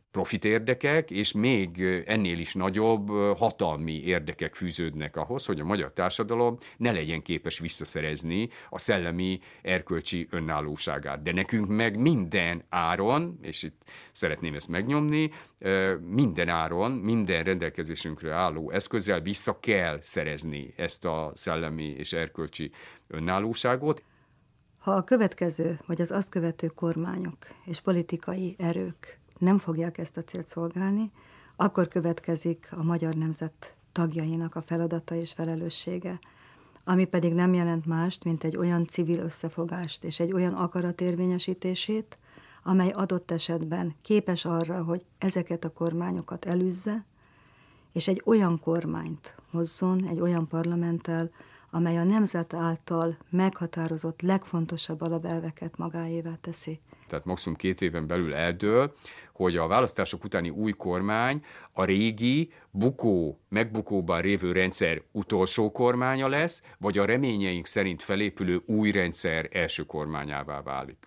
profitérdekek, és még ennél is nagyobb hatalmi érdekek fűződnek ahhoz, hogy a magyar társadalom ne legyen képes visszaszerezni a szellemi, erkölcsi önállóságát. De nekünk meg minden áron, és itt szeretném ezt megnyomni, minden áron, minden rendelkezésünkre álló eszközzel vissza kell szerezni ezt a szellemi és erkölcsi önállóságot. Ha a következő, vagy az azt követő kormányok és politikai erők nem fogják ezt a célt szolgálni, akkor következik a magyar nemzet tagjainak a feladata és felelőssége, ami pedig nem jelent mást, mint egy olyan civil összefogást és egy olyan akaratérvényesítését, amely adott esetben képes arra, hogy ezeket a kormányokat elűzze, és egy olyan kormányt hozzon, egy olyan parlamenttel, amely a nemzet által meghatározott legfontosabb alapelveket magáévá teszi. Tehát maximum 2 éven belül eldől, hogy a választások utáni új kormány a régi, megbukóban révő rendszer utolsó kormánya lesz, vagy a reményeink szerint felépülő új rendszer első kormányává válik.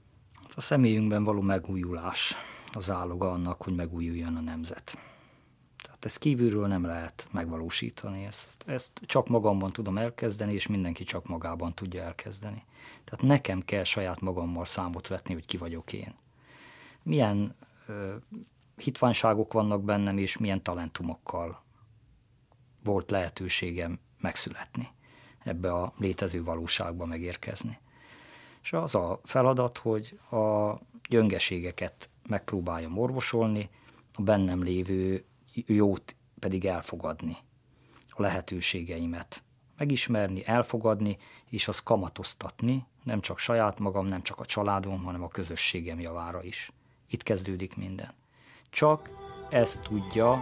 A személyünkben való megújulás az áloga annak, hogy megújuljon a nemzet. Tehát ezt kívülről nem lehet megvalósítani. Ezt csak magamban tudom elkezdeni, és mindenki csak magában tudja elkezdeni. Tehát nekem kell saját magammal számot vetni, hogy ki vagyok én. Milyen hitványságok vannak bennem, és milyen talentumokkal volt lehetőségem megszületni, ebbe a létező valóságba megérkezni. És az a feladat, hogy a gyöngeségeket megpróbáljam orvosolni, a bennem lévő jót pedig elfogadni, a lehetőségeimet megismerni, elfogadni, és azt kamatoztatni, nem csak saját magam, nem csak a családom, hanem a közösségem javára is. Itt kezdődik minden. Csak ezt tudja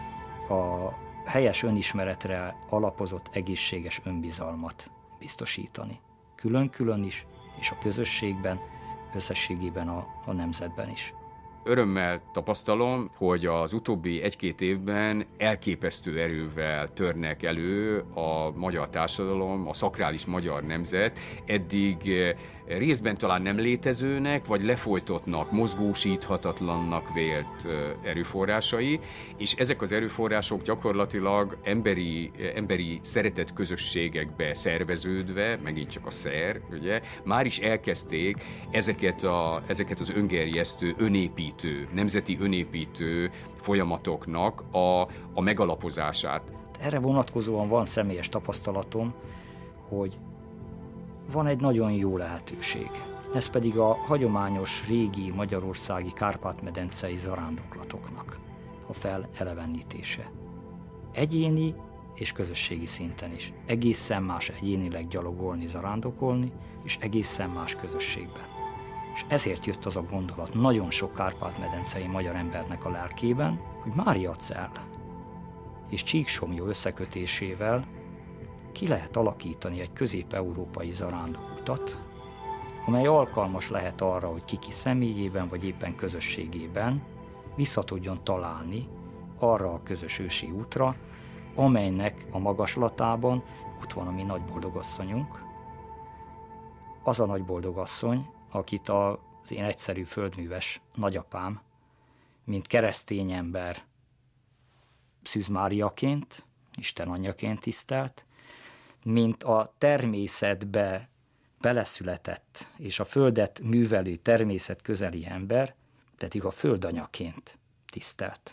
a helyes önismeretre alapozott egészséges önbizalmat biztosítani. Külön-külön is, és a közösségben, összességében a nemzetben is. Örömmel tapasztalom, hogy az utóbbi 1-2 évben elképesztő erővel törnek elő a magyar társadalom, a szakrális magyar nemzet, eddig részben talán nem létezőnek, vagy lefolytottnak, mozgósíthatatlannak vélt erőforrásai, és ezek az erőforrások gyakorlatilag emberi szeretett közösségekbe szerveződve, megint csak a szer, ugye, már is elkezdték ezeket az öngerjesztő, önépítő, nemzeti önépítő folyamatoknak a megalapozását. Erre vonatkozóan van személyes tapasztalatom, hogy van egy nagyon jó lehetőség. Ez pedig a hagyományos, régi magyarországi kárpát-medencei zarándoklatoknak a felelevenítése. Egyéni és közösségi szinten is. Egészen más egyénileg gyalogolni, zarándokolni, és egészen más közösségben. És ezért jött az a gondolat nagyon sok kárpát-medencei magyar embernek a lelkében, hogy Máriacell és Csíksomlyó összekötésével ki lehet alakítani egy közép-európai zarándokutat, amely alkalmas lehet arra, hogy ki személyében vagy éppen közösségében vissza tudjon találni arra a közös ősi útra, amelynek a magaslatában ott van a mi nagyboldogasszonyunk. Az a nagyboldogasszony, akit az én egyszerű földműves nagyapám, mint keresztény ember Szűz Máriaként, Isten anyjaként tisztelt, mint a természetbe beleszületett és a földet művelő természet közeli ember, pedig a földanyaként tisztelt.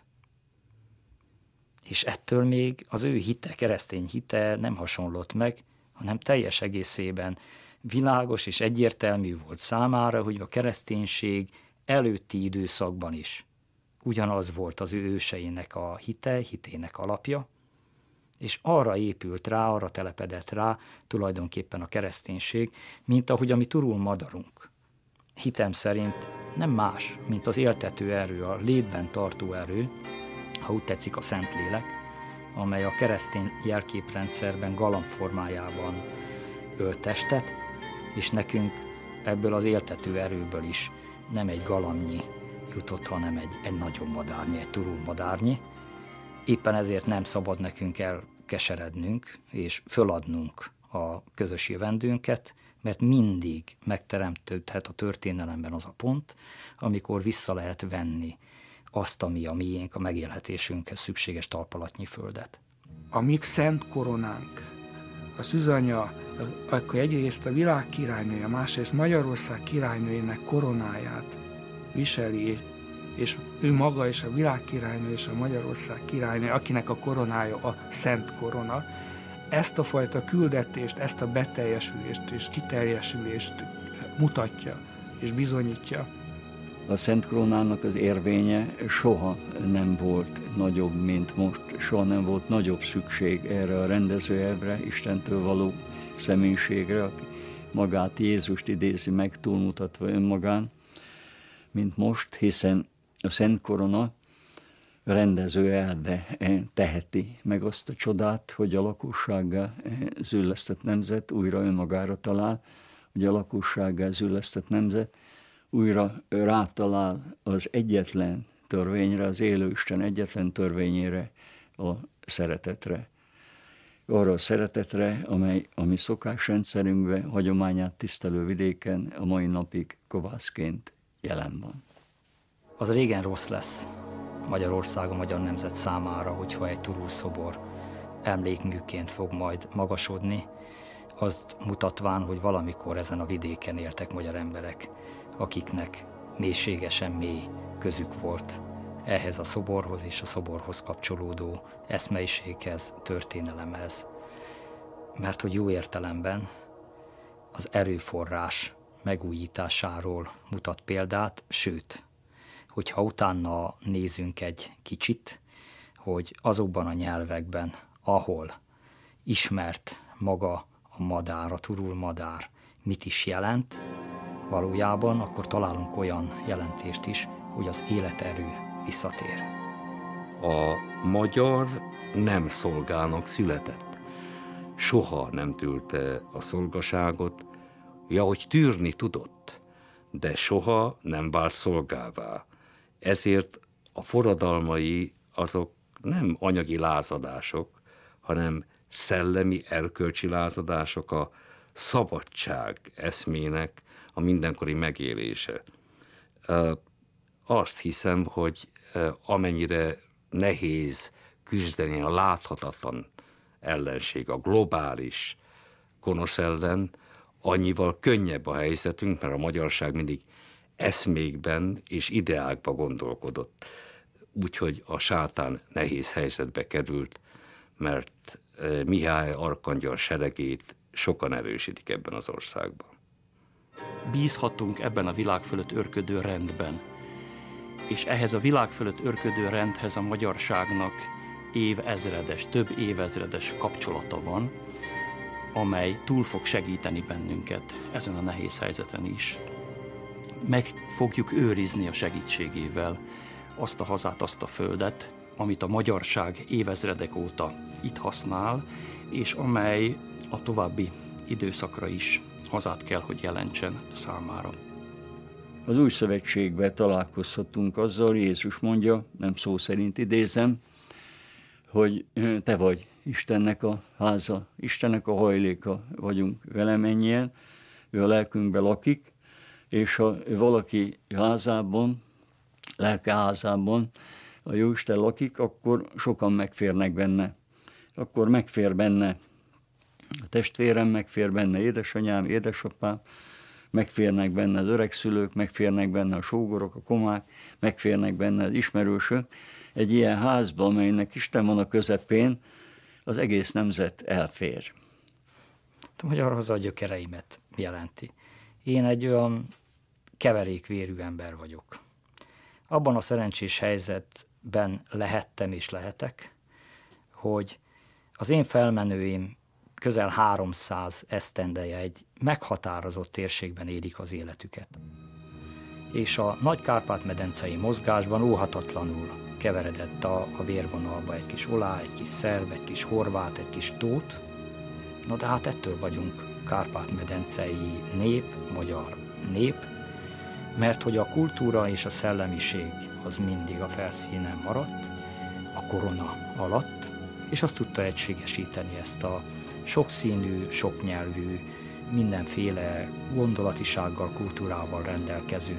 És ettől még az ő hite, keresztény hite nem hasonlott meg, hanem teljes egészében világos és egyértelmű volt számára, hogy a kereszténység előtti időszakban is ugyanaz volt az ő őseinek a hitének alapja, és arra épült rá, arra telepedett rá tulajdonképpen a kereszténység, mint ahogy a mi turul madarunk. Hitem szerint nem más, mint az éltető erő, a létben tartó erő, ha úgy tetszik a Szentlélek, amely a keresztény jelképrendszerben galamb formájában ölt testet, és nekünk ebből az éltető erőből is nem egy galambnyi jutott, hanem egy nagyobb madárnyi, egy turul madárnyi. Éppen ezért nem szabad nekünk elkeserednünk és föladnunk a közös jövendőnket, mert mindig megteremtődhet a történelemben az a pont, amikor vissza lehet venni azt, ami a miénk, a megélhetésünkhez szükséges talpalatnyi földet. A mi szent koronánk, a szűzanya, akkor egyrészt a világ királynője, másrészt Magyarország királynőjének koronáját viseli, és ő maga és a világ királynő és a Magyarország királynő, akinek a koronája a szent korona, ezt a fajta küldetést, ezt a beteljesülést és kiteljesülést mutatja és bizonyítja. A Szent Krónának az érvénye soha nem volt nagyobb, mint most. Soha nem volt nagyobb szükség erre a rendezőelvre, Istentől való személyiségre, aki magát Jézust idézi meg, túlmutatva önmagán, mint most, hiszen a Szent Korona rendezőelve teheti meg azt a csodát, hogy a lakossággá züllesztett nemzet újra önmagára talál, hogy a lakossággá züllesztett nemzet újra rátalál az egyetlen törvényre, az élő Isten egyetlen törvényére, a szeretetre. Arra a szeretetre, amely a mi szokásrendszerünkben, hagyományát tisztelő vidéken a mai napig kovászként jelen van. Az régen rossz lesz Magyarország, a magyar nemzet számára, hogyha egy Turul szobor emlékműként fog majd magasodni, azt mutatván, hogy valamikor ezen a vidéken éltek magyar emberek, akiknek mélységesen mély közük volt ehhez a szoborhoz és a szoborhoz kapcsolódó eszmeiséghez, történelemhez. Mert hogy jó értelemben az erőforrás megújításáról mutat példát, sőt, hogyha utána nézünk egy kicsit, hogy azokban a nyelvekben, ahol ismert maga a madár, a turul madár mit is jelent, valójában akkor találunk olyan jelentést is, hogy az életerő visszatér. A magyar nem szolgának született. Soha nem tűrte a szolgaságot, ja, hogy tűrni tudott, de soha nem vált szolgává. Ezért a forradalmai azok nem anyagi lázadások, hanem szellemi, erkölcsi lázadások, a szabadság eszmének a mindenkori megélése. Azt hiszem, hogy amennyire nehéz küzdeni a láthatatlan ellenség, a globális gonosz ellen, annyival könnyebb a helyzetünk, mert a magyarság mindig eszmékben és ideákban gondolkodott. Úgyhogy a sátán nehéz helyzetbe került, mert Mihály arkangyal seregét sokan erősítik ebben az országban. Bízhatunk ebben a világ fölött örködő rendben, és ehhez a világ fölött örködő rendhez a magyarságnak több évezredes kapcsolata van, amely túl fog segíteni bennünket ezen a nehéz helyzeten is. Meg fogjuk őrizni a segítségével azt a hazát, azt a földet, amit a magyarság évezredek óta itt használ, és amely a további időszakra is hazát kell, hogy jelentsen számára. Az Új Szövetségben találkozhatunk azzal, Jézus mondja, nem szó szerint idézem, hogy te vagy Istennek a háza, Istennek a hajléka vagyunk vele mennyien, ő a lelkünkben lakik, és ha valaki házában, lelke házában a Jóisten lakik, akkor sokan megférnek benne. Akkor megfér benne a testvérem, megfér benne édesanyám, édesapám, megférnek benne az öregszülők, megférnek benne a sógorok, a komák, megférnek benne az ismerősök. Egy ilyen házban, amelynek Isten van a közepén, az egész nemzet elfér. A magyar haza a gyökereimet jelenti. Én egy olyan keverékvérű ember vagyok. Abban a szerencsés helyzetben lehettem és lehetek, hogy az én felmenőim közel 300 esztendeje egy meghatározott térségben élik az életüket. És a nagy Kárpát-medencei mozgásban óhatatlanul keveredett a vérvonalba egy kis oláh, egy kis szerb, egy kis horvát, egy kis tót. Na de hát ettől vagyunk Kárpát-medencei nép, magyar nép, mert hogy a kultúra és a szellemiség az mindig a felszínen maradt, a korona alatt, és azt tudta egységesíteni ezt a sokszínű, soknyelvű, mindenféle gondolatisággal, kultúrával rendelkező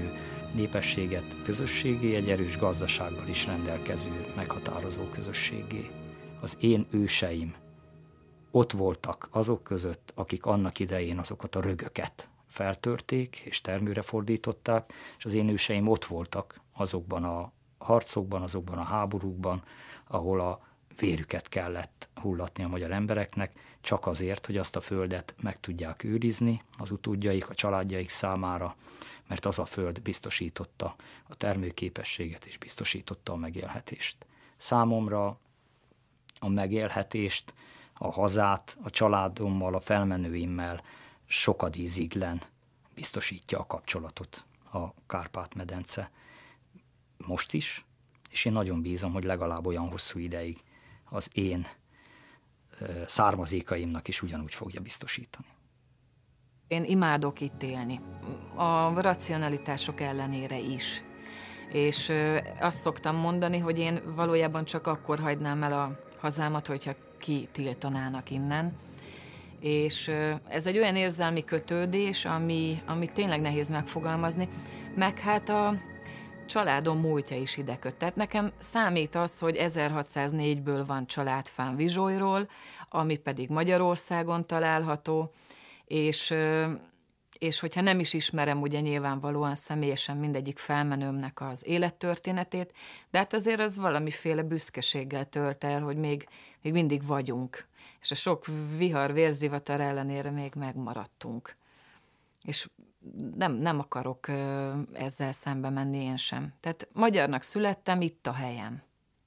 népességet közösségé, egy erős gazdasággal is rendelkező, meghatározó közösségé. Az én őseim ott voltak azok között, akik annak idején azokat a rögöket feltörték és termőre fordították, és az én őseim ott voltak azokban a harcokban, azokban a háborúkban, ahol a vérüket kellett hullatni a magyar embereknek, csak azért, hogy azt a földet meg tudják őrizni az utódjaik, a családjaik számára, mert az a föld biztosította a termőképességet és biztosította a megélhetést. Számomra a megélhetést, a hazát, a családommal, a felmenőimmel sokadíziglen biztosítja a kapcsolatot a Kárpát-medence most is, és én nagyon bízom, hogy legalább olyan hosszú ideig az én származékaimnak is ugyanúgy fogja biztosítani. Én imádok itt élni, a racionalitások ellenére is. És azt szoktam mondani, hogy én valójában csak akkor hagynám el a hazámat, hogyha kitiltanának innen. És ez egy olyan érzelmi kötődés, ami tényleg nehéz megfogalmazni, meg hát a családom múltja is ide köt. Tehát nekem számít az, hogy 1604-ből van családfám Vizsolyról, ami pedig Magyarországon található, és hogyha nem is ismerem ugye nyilvánvalóan személyesen mindegyik felmenőmnek az élettörténetét, de hát azért az valamiféle büszkeséggel tölt el, hogy még mindig vagyunk, és a sok vihar, vérzivatar ellenére még megmaradtunk. És nem akarok ezzel szembe menni én sem. Tehát magyarnak születtem, itt a helyem.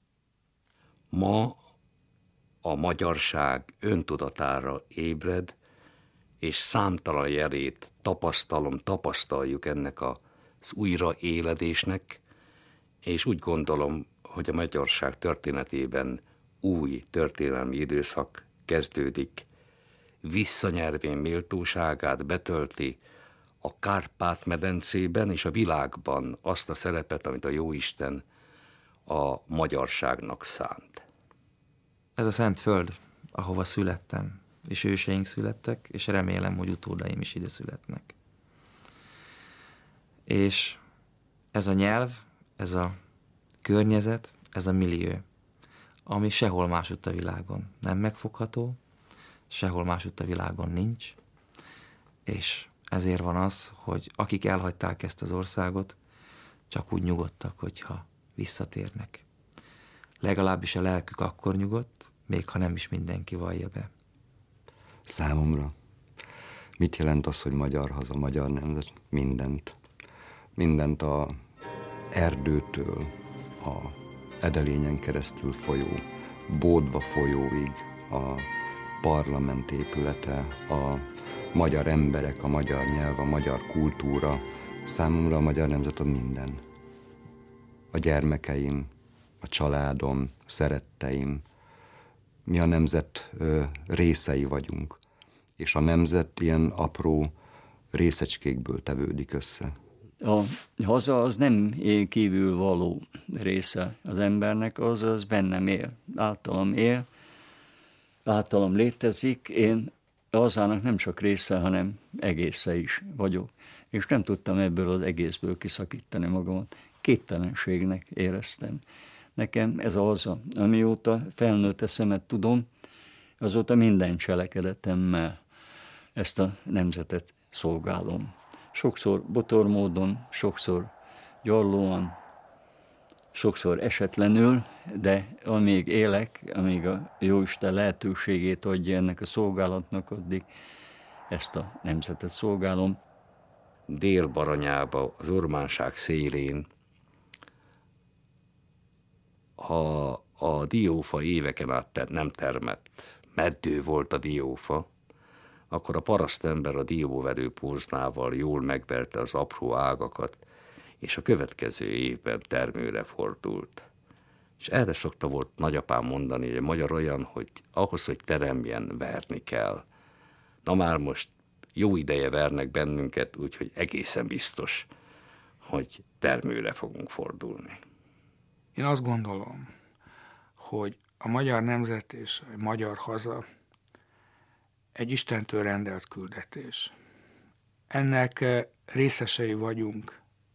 Ma a magyarság öntudatára ébred, és számtalan jelét tapasztaljuk ennek az újraéledésnek, és úgy gondolom, hogy a magyarság történetében új történelmi időszak kezdődik, visszanyervén méltóságát betölti a Kárpát-medencében és a világban azt a szerepet, amit a Jóisten a magyarságnak szánt. Ez a szent föld, ahova születtem, és őseink születtek, és remélem, hogy utódaim is ide születnek. És ez a nyelv, ez a környezet, ez a millió, ami sehol másutt a világon nem megfogható, sehol másutt a világon nincs, és ezért van az, hogy akik elhagyták ezt az országot, csak úgy nyugodtak, hogyha visszatérnek. Legalábbis a lelkük akkor nyugodt, még ha nem is mindenki vallja be. Számomra mit jelent az, hogy magyar haza, magyar nemzet? Mindent. Mindent a erdőtől, a Edelényen keresztül folyó, Bódva folyóig, a parlament épülete, a magyar emberek, a magyar nyelv, a magyar kultúra. Számomra a magyar nemzet a minden. A gyermekeim, a családom, a szeretteim. Mi a nemzet részei vagyunk, és a nemzet ilyen apró részecskékből tevődik össze. A haza az nem kívülvaló része az embernek, az bennem él, általam létezik, én a hazának nem csak része, hanem egésze is vagyok. És nem tudtam ebből az egészből kiszakítani magamat. Képtelenségnek éreztem. Nekem ez a haza. Amióta felnőtt eszemet tudom, azóta minden cselekedetemmel ezt a nemzetet szolgálom. Sokszor botormódon, sokszor gyarlóan, sokszor esetlenül, de amíg élek, amíg a Jóisten lehetőségét adja ennek a szolgálatnak, addig ezt a nemzetet szolgálom. Dél-Baranyába, az ormánság szélén, ha a diófa éveken át nem termett, meddő volt a diófa, akkor a parasztember a dióverő póznával jól megverte az apró ágakat, és a következő évben termőre fordult. És erre szokta volt nagyapám mondani, hogy a magyar olyan, hogy ahhoz, hogy teremjen, verni kell. Na már most jó ideje vernek bennünket, úgyhogy egészen biztos, hogy termőre fogunk fordulni. Én azt gondolom, hogy a magyar nemzet és a magyar haza egy Istentől rendelt küldetés. Ennek részesei vagyunk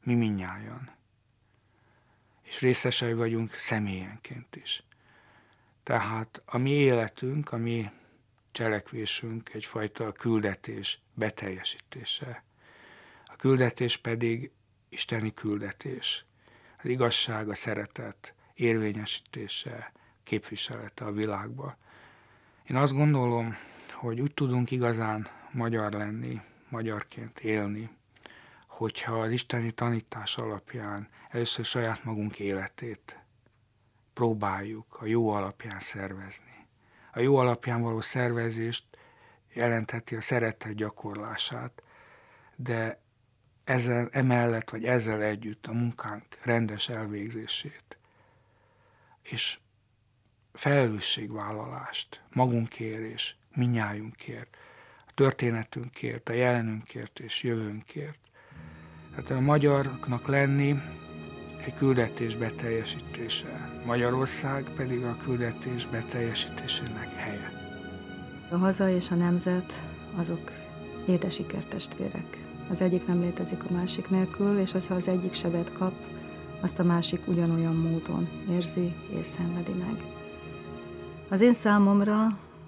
mi mindnyájan. És részesei vagyunk személyenként is. Tehát a mi életünk, a mi cselekvésünk egyfajta küldetés beteljesítése. A küldetés pedig isteni küldetés. Az igazság, a szeretet érvényesítése, képviselete a világba. Én azt gondolom, hogy úgy tudunk igazán magyar lenni, magyarként élni, hogyha az isteni tanítás alapján először saját magunk életét próbáljuk a jó alapján szervezni. A jó alapján való szervezést jelentheti a szeretet gyakorlását, de emellett vagy ezzel együtt a munkánk rendes elvégzését és felelősségvállalást magunkért és mindnyájunkért, a történetünkért, a jelenünkért és jövőnkért. Tehát a magyarnak lenni egy küldetés beteljesítése, Magyarország pedig a küldetés beteljesítésének helye. A haza és a nemzet azok édes ikertestvérek. Az egyik nem létezik a másik nélkül, és hogyha az egyik sebet kap, azt a másik ugyanolyan módon érzi és szenvedi meg. Az én számomra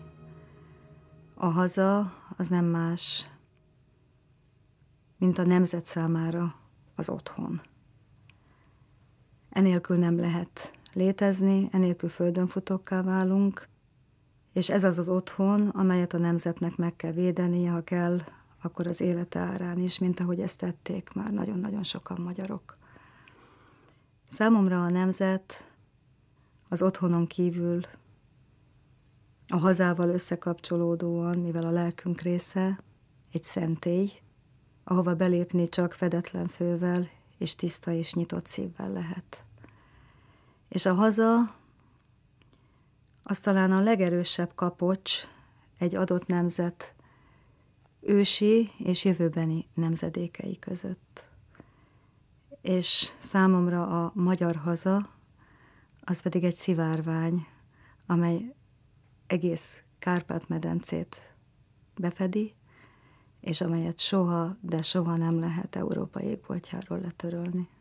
a haza az nem más, mint a nemzet számára az otthon. Enélkül nem lehet létezni, enélkül földönfutókká válunk, és ez az otthon, amelyet a nemzetnek meg kell védenie, ha kell, akkor az élete árán is, mint ahogy ezt tették már nagyon-nagyon sokan magyarok. Számomra a nemzet az otthonon kívül a hazával összekapcsolódóan, mivel a lelkünk része, egy szentély, ahova belépni csak fedetlen fővel és tiszta és nyitott szívvel lehet. És a haza az talán a legerősebb kapocs egy adott nemzet ősi és jövőbeni nemzedékei között. És számomra a magyar haza az pedig egy szivárvány, amely egész Kárpát-medencét befedi, és amelyet soha, de soha nem lehet Európa égboltjáról letörölni.